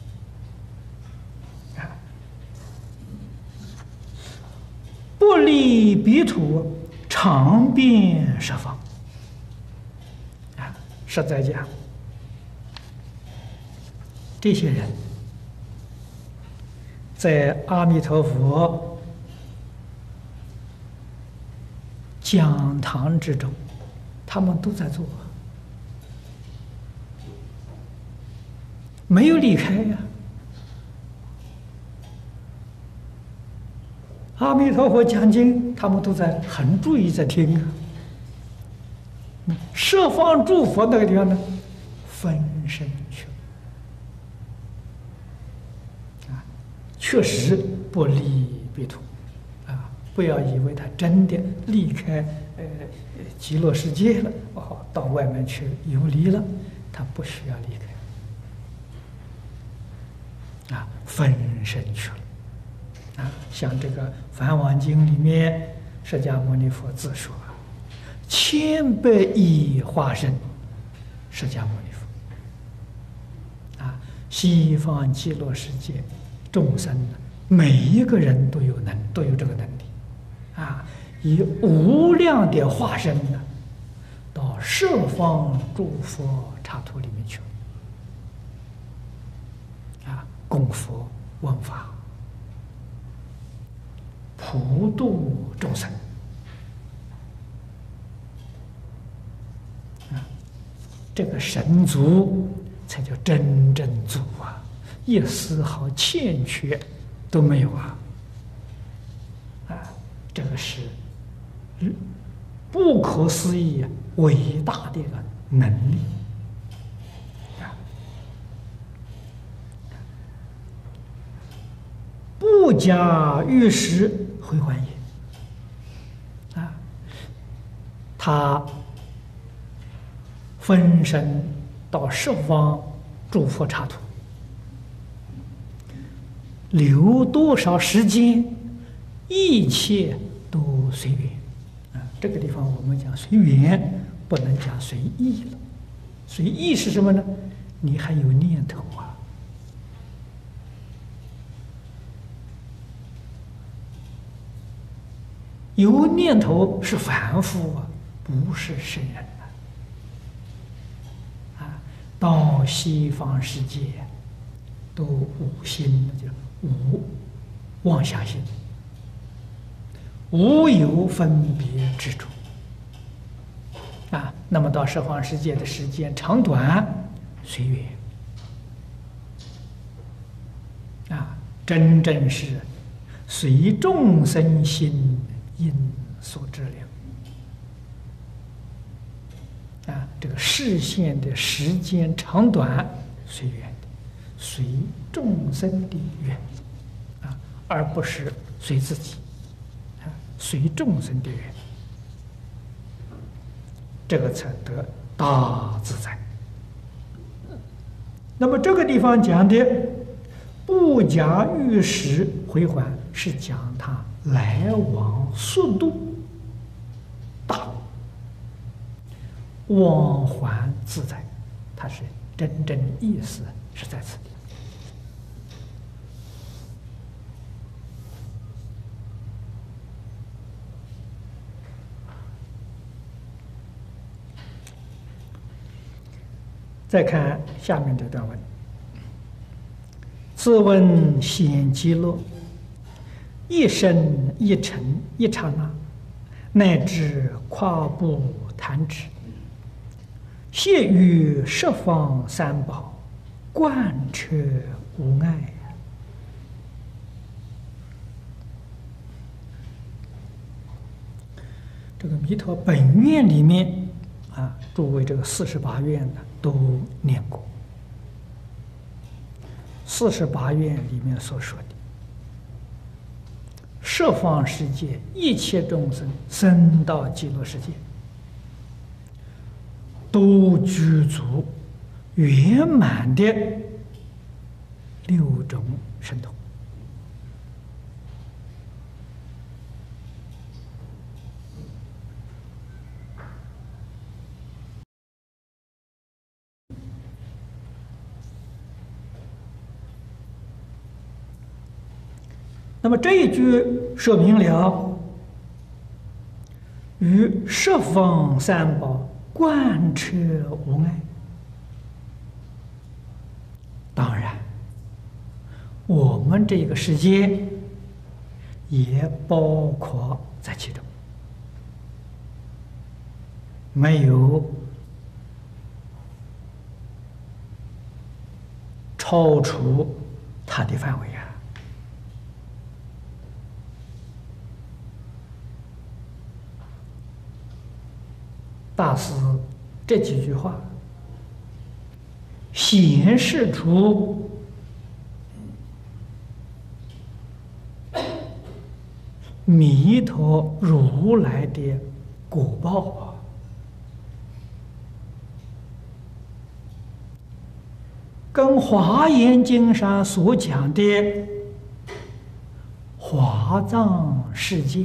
不离彼土，常遍十方。啊，实在讲，这些人在阿弥陀佛讲堂之中，他们都在做，没有离开呀。阿弥陀佛讲经，他们都在很注意在听啊。十方诸佛那个地方呢，分身去啊，确实不离彼土啊！不要以为他真的离开呃极乐世界了，哦，到外面去游离了，他不需要离开啊，分身去了。啊，像这个《梵网经》里面，释迦牟尼佛自说：“千百亿化身，释迦牟尼佛。”啊，西方极乐世界众生，每一个人都有能，都有这个能力，啊，以无量的化身呢，到十方诸佛刹土里面去，啊，供佛闻法。普度众生啊，这个神足才叫真正足啊，一丝毫欠缺都没有啊！啊，这个是不可思议、伟大的一个能力啊！不假玉石。回还也啊，他分身到十方诸佛刹土，留多少时间，一切都随缘啊。这个地方我们讲随缘，不能讲随意了。随意是什么呢？你还有念头啊。 有念头是凡夫啊，不是圣人啊。啊，到西方世界都无心，就是无妄想心，无有分别执着。啊，那么到十方世界的时间长短随缘。啊，真正是随众生心因所致了。啊，这个视线的时间长短随缘的，随众生的缘，啊，而不是随自己，啊，随众生的缘，这个才得大自在。那么这个地方讲的不假玉石回还，是讲它来往速度大，往还自在，它是真正的意思是在此地。再看下面这段文：自问显极乐，一生一尘一刹那，乃至跨步弹指，谢于十方三宝，贯彻无碍。这个弥陀本愿里面啊，诸位这个四十八愿呢都念过。四十八愿里面所说的，十方世界一切众生生到极乐世界，都具足圆满的六种神通。那么这一句说明了与十方三宝贯彻无碍。当然，我们这个世界也包括在其中，没有超出它的范围啊。大师这几句话显示出弥陀如来的果报啊，跟《华严经》上所讲的华藏世界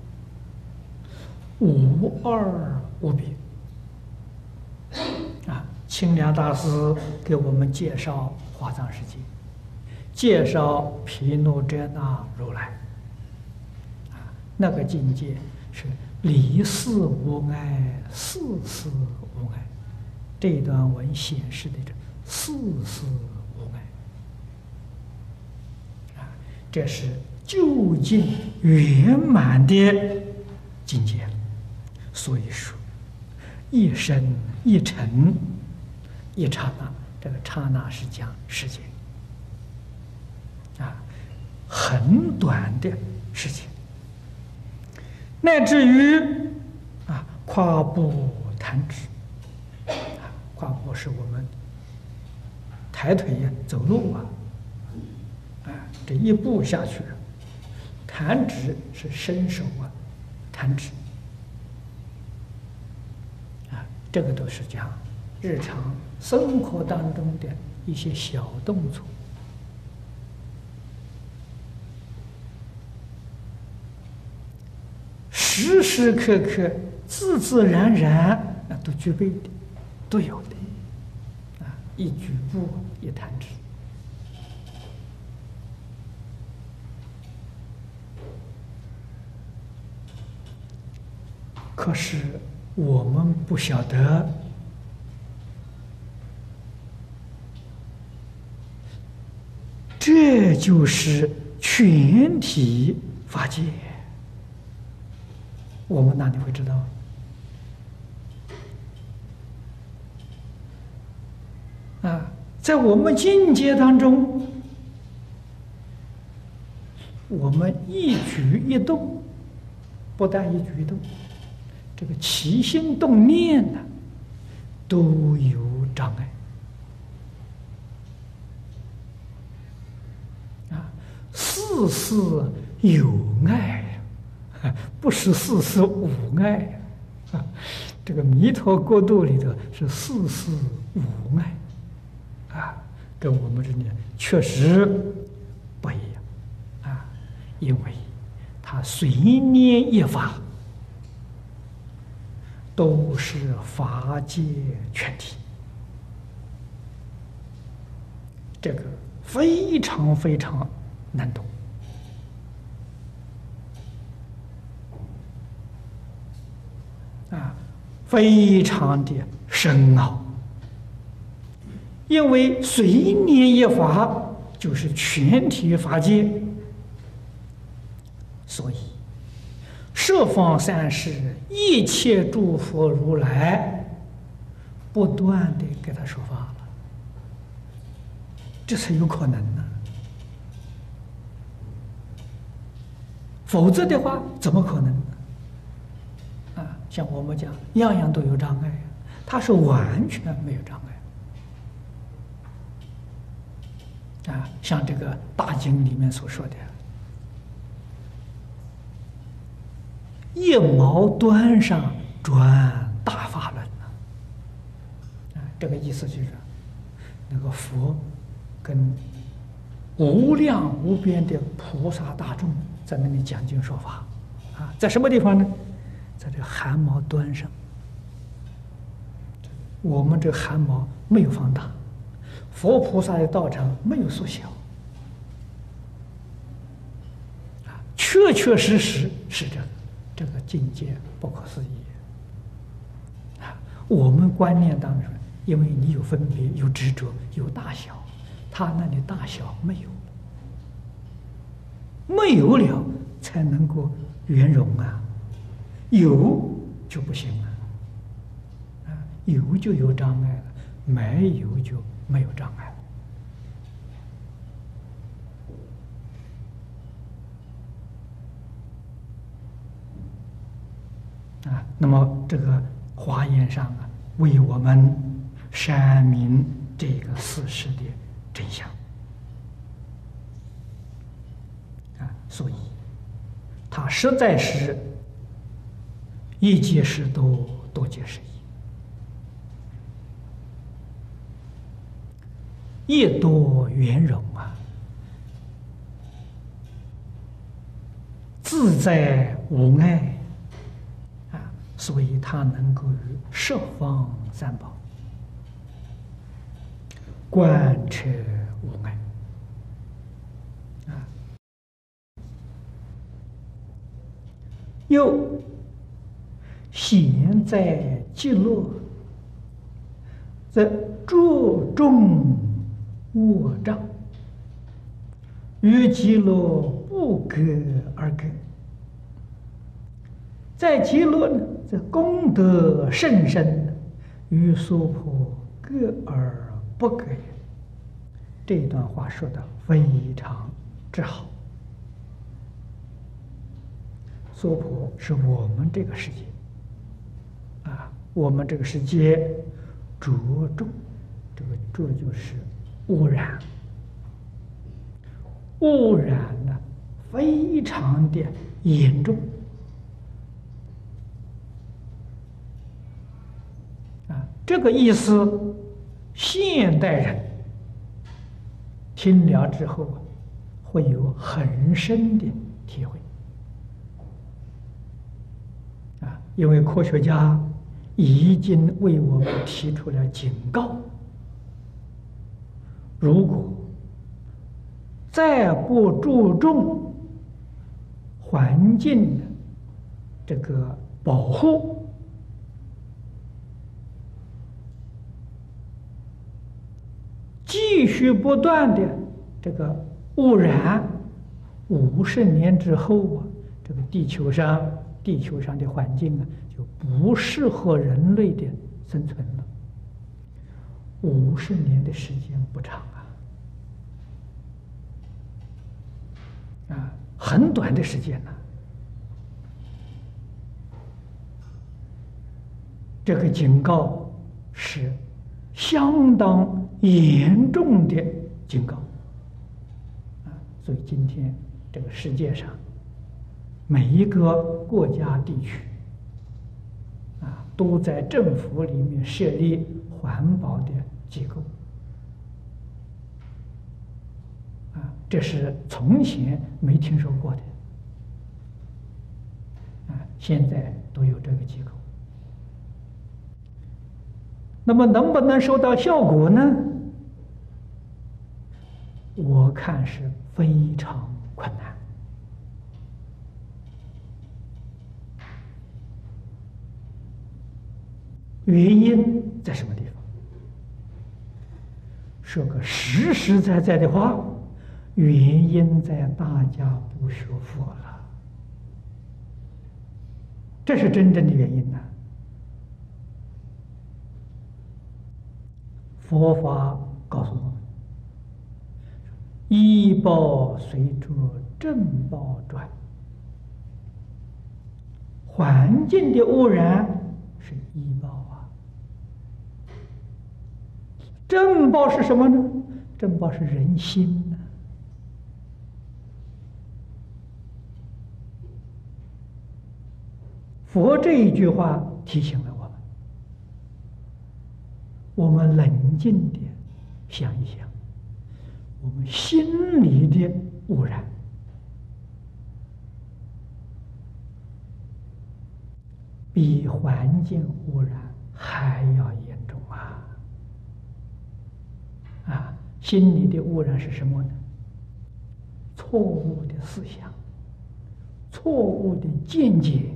无二无别啊！清凉大师给我们介绍华藏世界，介绍毗卢遮那如来啊，那个境界是离事无碍，事事无碍。这一段文显示的这事事无碍啊，这是究竟圆满的境界。所以说，一生一尘一刹那，这个刹那是讲时间啊，很短的时间，乃至于啊跨步弹指啊，跨步是我们抬腿呀走路啊，啊这一步下去，弹指是伸手啊弹指。这个都是讲日常生活当中的一些小动作，时时刻刻、自自然然啊都具备的，都有的啊，一举步一弹指。 可是我们不晓得，这就是全体法界，我们哪里会知道？啊，在我们境界当中，我们一举一动，不但一举一动，这个起心动念呢，都有障碍。啊，事事有碍，不是事事无碍。啊，这个弥陀国度里头是事事无碍。啊，跟我们这里确实不一样啊，因为它随念一法都是法界全体，这个非常非常难懂啊，非常的深奥。因为随念一法就是全体法界，所以十方三世一切诸佛如来不断的给他说法了，这才有可能呢。否则的话，怎么可能呢？啊，像我们讲，样样都有障碍，他是完全没有障碍。啊，像这个大经里面所说的“一毛端上转大法轮”呢，啊，这个意思就是那个佛跟无量无边的菩萨大众在那里讲经说法，啊，在什么地方呢？在这个汗毛端上，我们这汗毛没有放大。佛菩萨的道场没有缩小，啊，确确实实是这个，这个境界不可思议啊！我们观念当中，因为你有分别、有执着、有大小，他那里大小没有，没有了才能够圆融啊，有就不行了，啊，有就有障碍了，没有就没有障碍了啊。那么这个华严上啊，为我们阐明这个事实的真相啊，所以它实在是一即是多，多即是一，一多圆融啊，自在无碍啊，所以它能够与十方三宝贯彻无碍啊，又现在极乐，在注重卧障，与极乐不隔而隔。在极乐呢，这功德甚深，与娑婆隔而不隔。这段话说的非常之好。娑婆是我们这个世界啊，我们这个世界着重，这个着就是污染，污染呢非常的严重啊，这个意思，现代人听了之后啊，会有很深的体会啊，因为科学家已经为我们提出了警告。如果再不注重环境的这个保护，继续不断的这个污染，五十年之后啊，这个地球上地球上的环境啊，就不适合人类的生存了。五十年的时间不长啊，啊，很短的时间呢。这个警告是相当严重的警告啊！所以今天这个世界上每一个国家地区啊，都在政府里面设立环保的机构啊，这是从前没听说过的啊，现在都有这个机构。那么能不能收到效果呢？我看是非常困难。原因在什么地方？说个实实在在的话，原因在大家不学佛了，这是真正的原因呐、啊。佛法告诉我们：医报随着正报转。环境的污染是医报啊，正报是什么呢？正报是人心呢、啊。佛这一句话提醒了我们。我们冷静地想一想，我们心里的污染，比环境污染还要严重啊！啊，心里的污染是什么呢？错误的思想，错误的见解，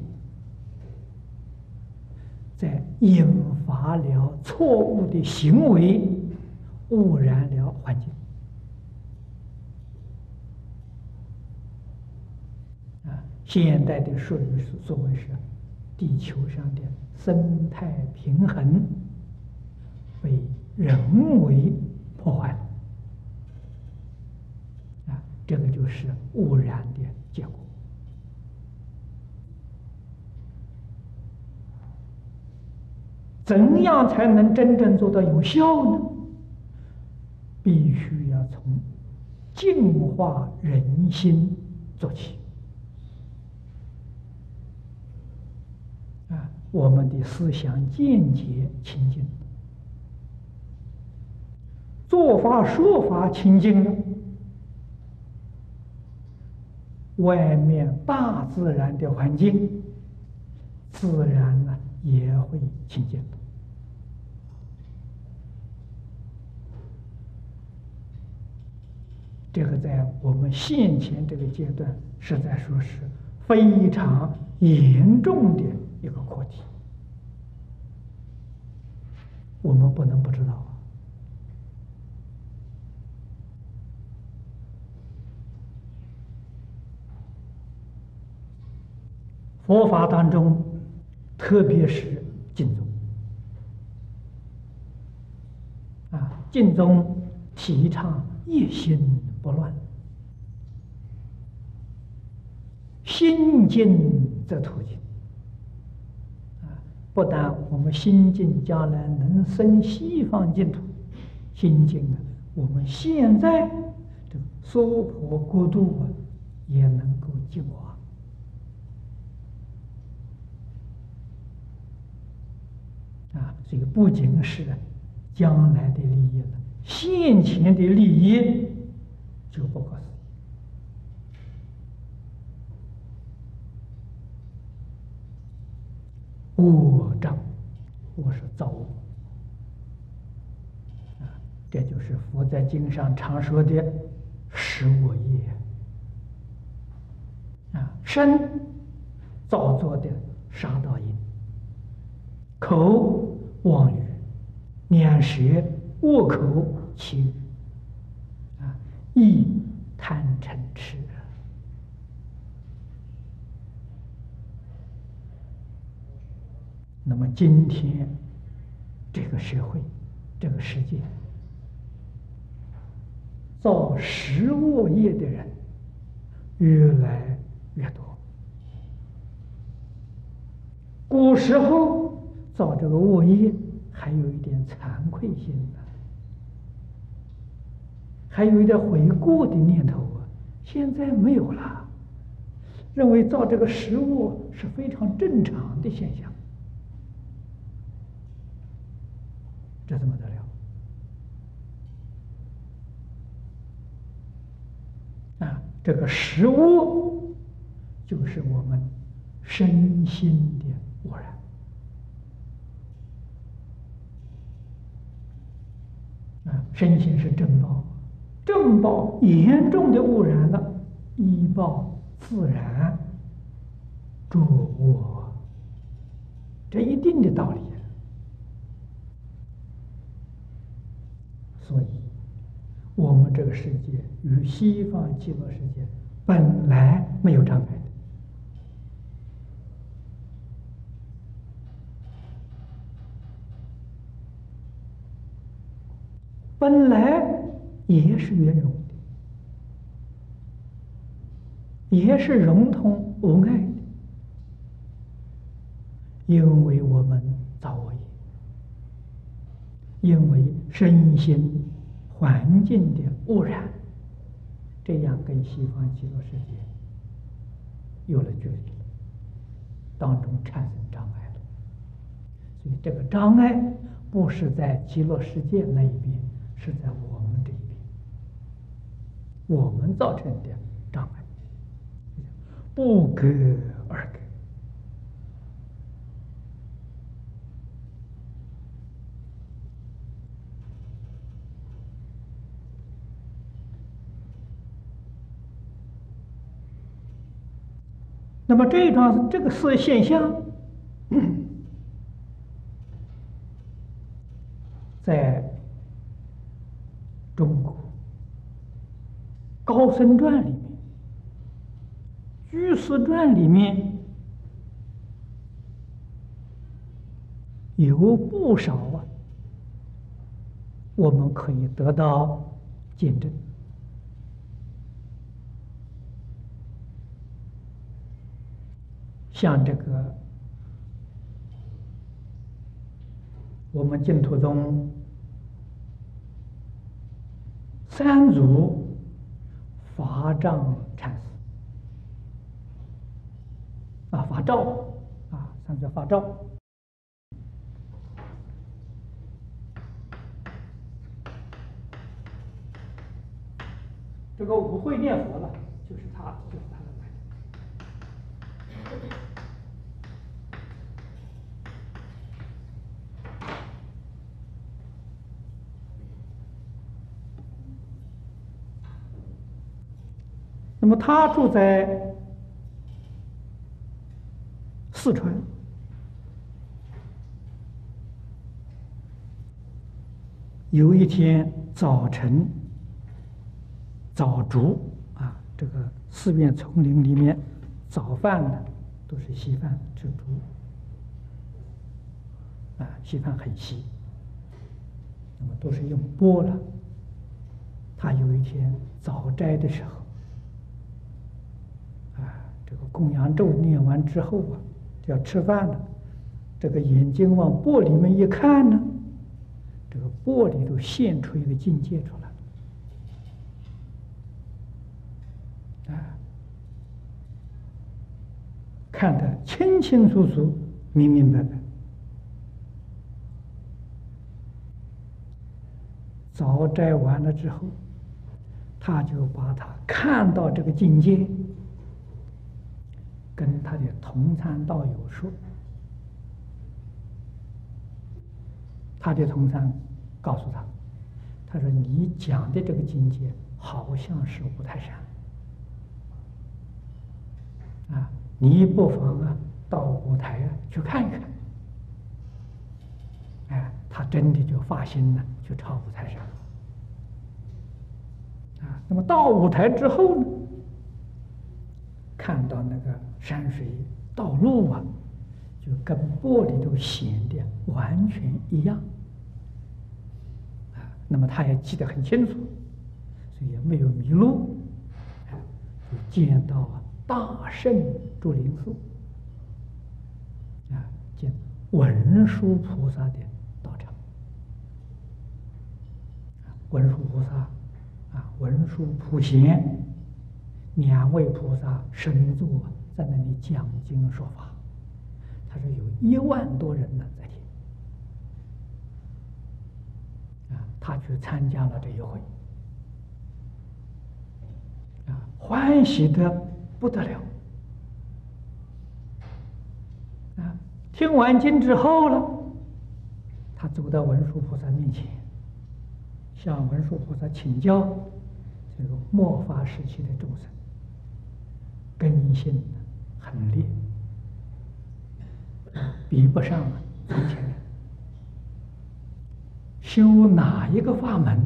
在引发了错误的行为，污染了环境。啊，现代的术语所谓是地球上的生态平衡被人为破坏了。啊，这个就是污染的结果。怎样才能真正做到有效呢？必须要从净化人心做起。啊，我们的思想见解清净，做法说法清净了，外面大自然的环境自然呢也会清净。这个在我们现前这个阶段，实在说是非常严重的一个课题，我们不能不知道啊。佛法当中，特别是净宗啊，净宗提倡一心不乱，心净则土净啊！不但我们心净将来能生西方净土，心净啊，我们现在这个娑婆国度啊，也能够净化。啊，所以不仅是将来的利益了，现前的利益就不可思议。恶障，我是造物啊，这就是佛在经上常说的十恶业啊，身造作的杀盗淫，口妄语，两舌恶口绮语，啊，意贪嗔痴。那么今天这个社会，这个世界，造十恶业的人越来越多。古时候造这个恶业还有一点惭愧心呢，还有一点悔过的念头啊，现在没有了，认为造这个十恶是非常正常的现象。这怎么得了？啊，这个十恶就是我们身心的污染。啊，身心是正报，正报严重的污染了，依报自然诸恶，这一定的道理。所以，我们这个世界与西方极乐世界本来没有障碍的，本来也是圆融的，也是融通无碍的，因为我们造恶业。因为身心环境的污染，这样跟西方极乐世界有了距离了，当中产生障碍了。所以这个障碍不是在极乐世界那一边，是在我们这一边，我们造成的障碍，不可而可。那么这一桩这个是现象，在中国高僧传里面、居士传里面有不少啊，我们可以得到见证。像这个我们净土宗三祖法藏禅师啊，法照啊，三祖法照，这个五会念佛了，就是他，就是他的来。那么他住在四川，有一天早晨早烛啊，这个寺院丛林里面早饭呢都是稀饭吃竹啊，稀饭很稀，那么都是用钵了。他有一天早斋的时候。这个供养咒念完之后啊，就要吃饭了。这个眼睛往钵里面一看呢，这个钵里头现出一个境界出来，啊，看得清清楚楚、明明白白。早斋完了之后，他就把他看到这个境界。跟他的同参道友说，他的同参告诉他，他说：“你讲的这个境界好像是五台山啊，你不妨啊到五台啊去看一看。哎，他真的就发心呢，去朝五台山。啊，那么到五台之后呢，看到那个山水道路啊，就跟玻璃都显得完全一样。啊，那么他也记得很清楚，所以也没有迷路。啊，就见到啊大圣竹林寺。啊，见文殊菩萨的道场。啊，文殊菩萨，啊，文殊普贤两位菩萨身坐在那里讲经说法。他说有一万多人呢在听。啊，他去参加了这一回。啊，欢喜的不得了。啊，听完经之后了，他走到文殊菩萨面前，向文殊菩萨请教这个末法时期的众生根性很劣，比不上从前人，修哪一个法门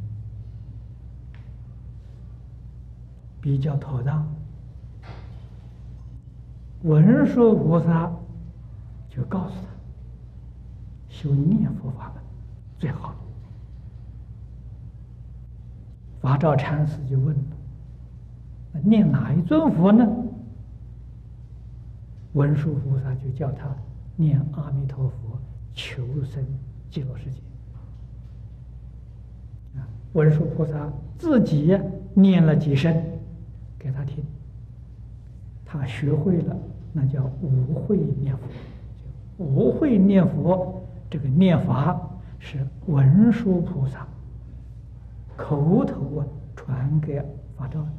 比较妥当？文殊菩萨就告诉他，修念佛法门最好。法照禅师就问了，念哪一尊佛呢？文殊菩萨就叫他念阿弥陀佛，求生极乐世界。啊，文殊菩萨自己念了几声给他听，他学会了，那叫无会念佛。无会念佛这个念法是文殊菩萨口头啊传给法照的。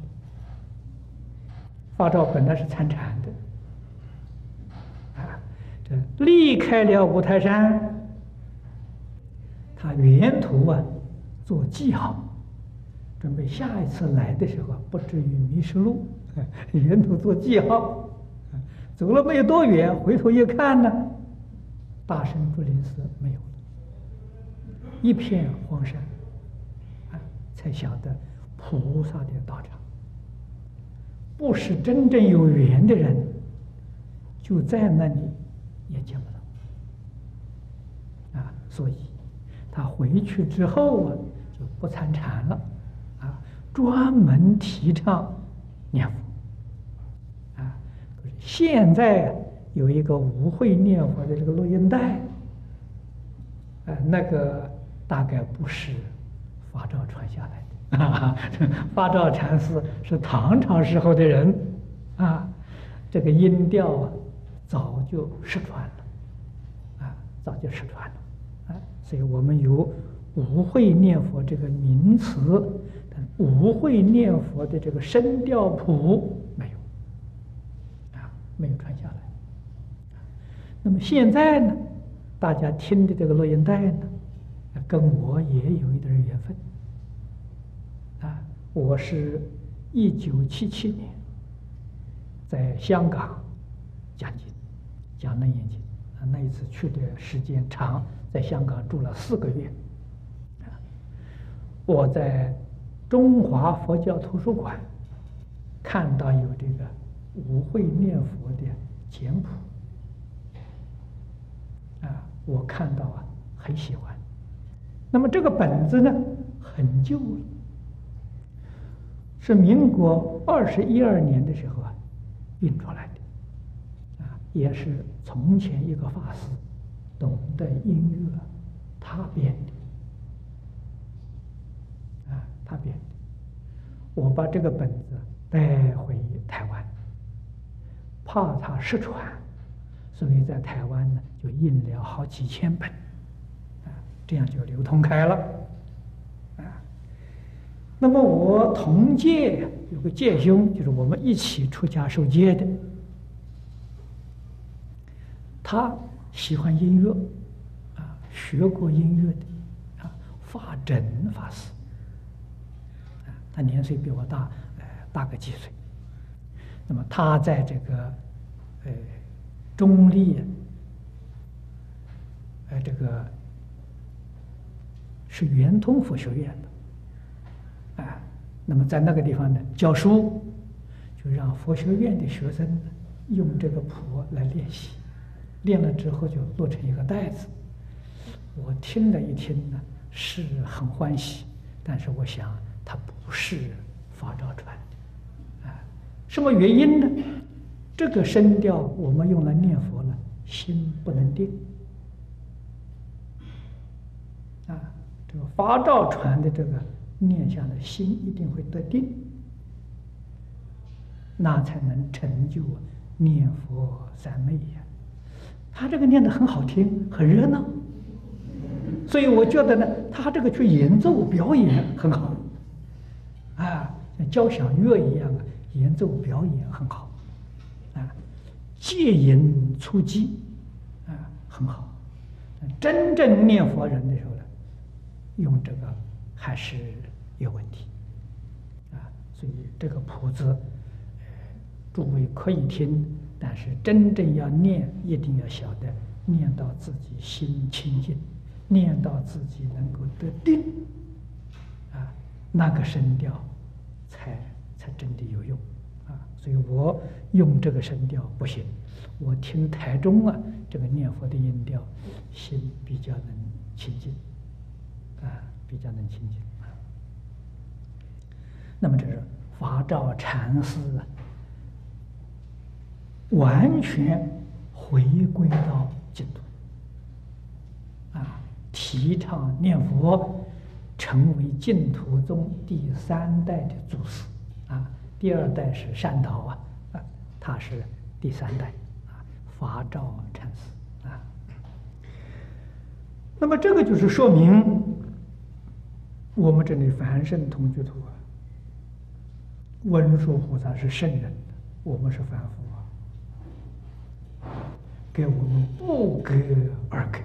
法照本来是参禅的，啊，这离开了五台山，他沿途啊做记号，准备下一次来的时候不至于迷失路，沿途做记号。走了没有多远，回头一看呢，大圣竹林寺没有了，一片荒山。啊，才晓得菩萨的道场不是真正有缘的人，就在那里也见不到。啊，所以他回去之后啊，就不参禅了，啊，专门提倡念佛。啊，现在有一个无会念佛的这个录音带，啊，那个大概不是法照传下来的。啊，法照禅师是唐朝时候的人，啊，这个音调啊早就失传了，啊，早就失传了，啊，所以我们有无会念佛这个名词，但无会念佛的这个声调谱没有，啊，没有传下来。那么现在呢，大家听的这个录音带呢，跟我也有一点缘分。啊，我是一九七七年在香港讲经，讲楞严经。啊，那一次去的时间长，在香港住了四个月。啊，我在中华佛教图书馆看到有这个无会念佛的简谱。啊，我看到啊，很喜欢。那么这个本子呢，很旧了。是民国二十一二年的时候啊，印出来的，啊，也是从前一个法师懂得音乐，他编的，啊，他编的。我把这个本子带回台湾，怕它失传，所以在台湾呢就印了好几千本，啊，这样就流通开了，啊。那么我同届有个届兄，就是我们一起出家受戒的，他喜欢音乐，啊，学过音乐的，啊，法真法师，啊，他年岁比我大，呃，大个几岁。那么他在这个，呃，中立在这个是圆通佛学院的，啊，那么在那个地方呢教书，就让佛学院的学生用这个谱来练习，练了之后就做成一个带子。我听了一听呢，是很欢喜，但是我想它不是法照传的，啊，什么原因呢？这个声调我们用来念佛呢，心不能定，啊，这个法照传的这个念下的心一定会得定，那才能成就念佛三昧呀。他这个念得很好听，很热闹。所以我觉得呢，他这个去演奏表演很好，啊，像交响乐一样啊，演奏表演很好，啊，借引出击，啊，很好。真正念佛人的时候呢，用这个还是有问题，啊，所以这个谱子，呃，诸位可以听，但是真正要念，一定要晓得念到自己心清净。念到自己能够得定，啊，那个声调才才真的有用，啊，所以我用这个声调不行。我听台中啊这个念佛的音调，心比较能清净，啊，比较能清净。那么这是法照禅师啊，完全回归到净土，啊。提倡念佛，成为净土宗第三代的祖师啊，第二代是善导啊，啊，他是第三代啊，法照禅师啊。那么这个就是说明，我们这里凡圣同居土啊，文殊菩萨是圣人，我们是凡夫啊，给我们不隔而隔。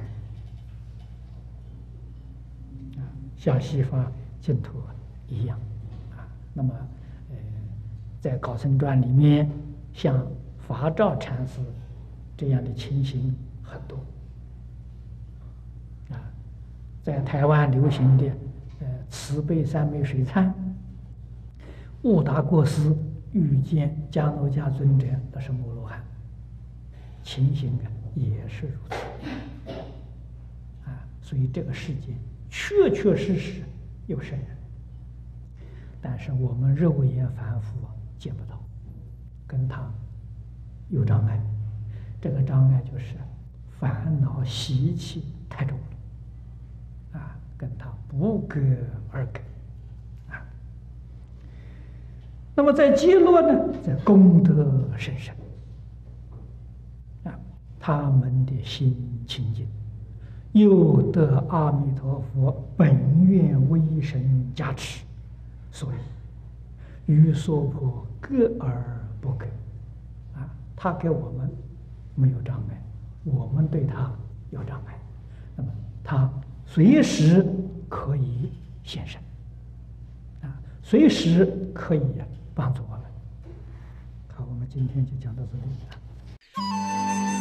像西方净土一样，啊，那么，呃，在《高僧传》里面，像法照禅师这样的情形很多，啊，在台湾流行的，呃，慈悲三昧水忏，悟达国师遇见迦诺迦尊者，那是摩罗汉，情形啊也是如此，啊，所以这个世界。确确实实有圣人，但是我们肉眼凡夫见不到，跟他有障碍。这个障碍就是烦恼习气太重了，啊，跟他不隔而隔，啊。那么在极乐呢，在功德甚深，啊，他们的心清净。又得阿弥陀佛本愿威神加持，所以与娑婆各而不隔，啊，他给我们没有障碍，我们对他有障碍，那么他随时可以现身，啊，随时可以帮助我们。好，我们今天就讲到这里。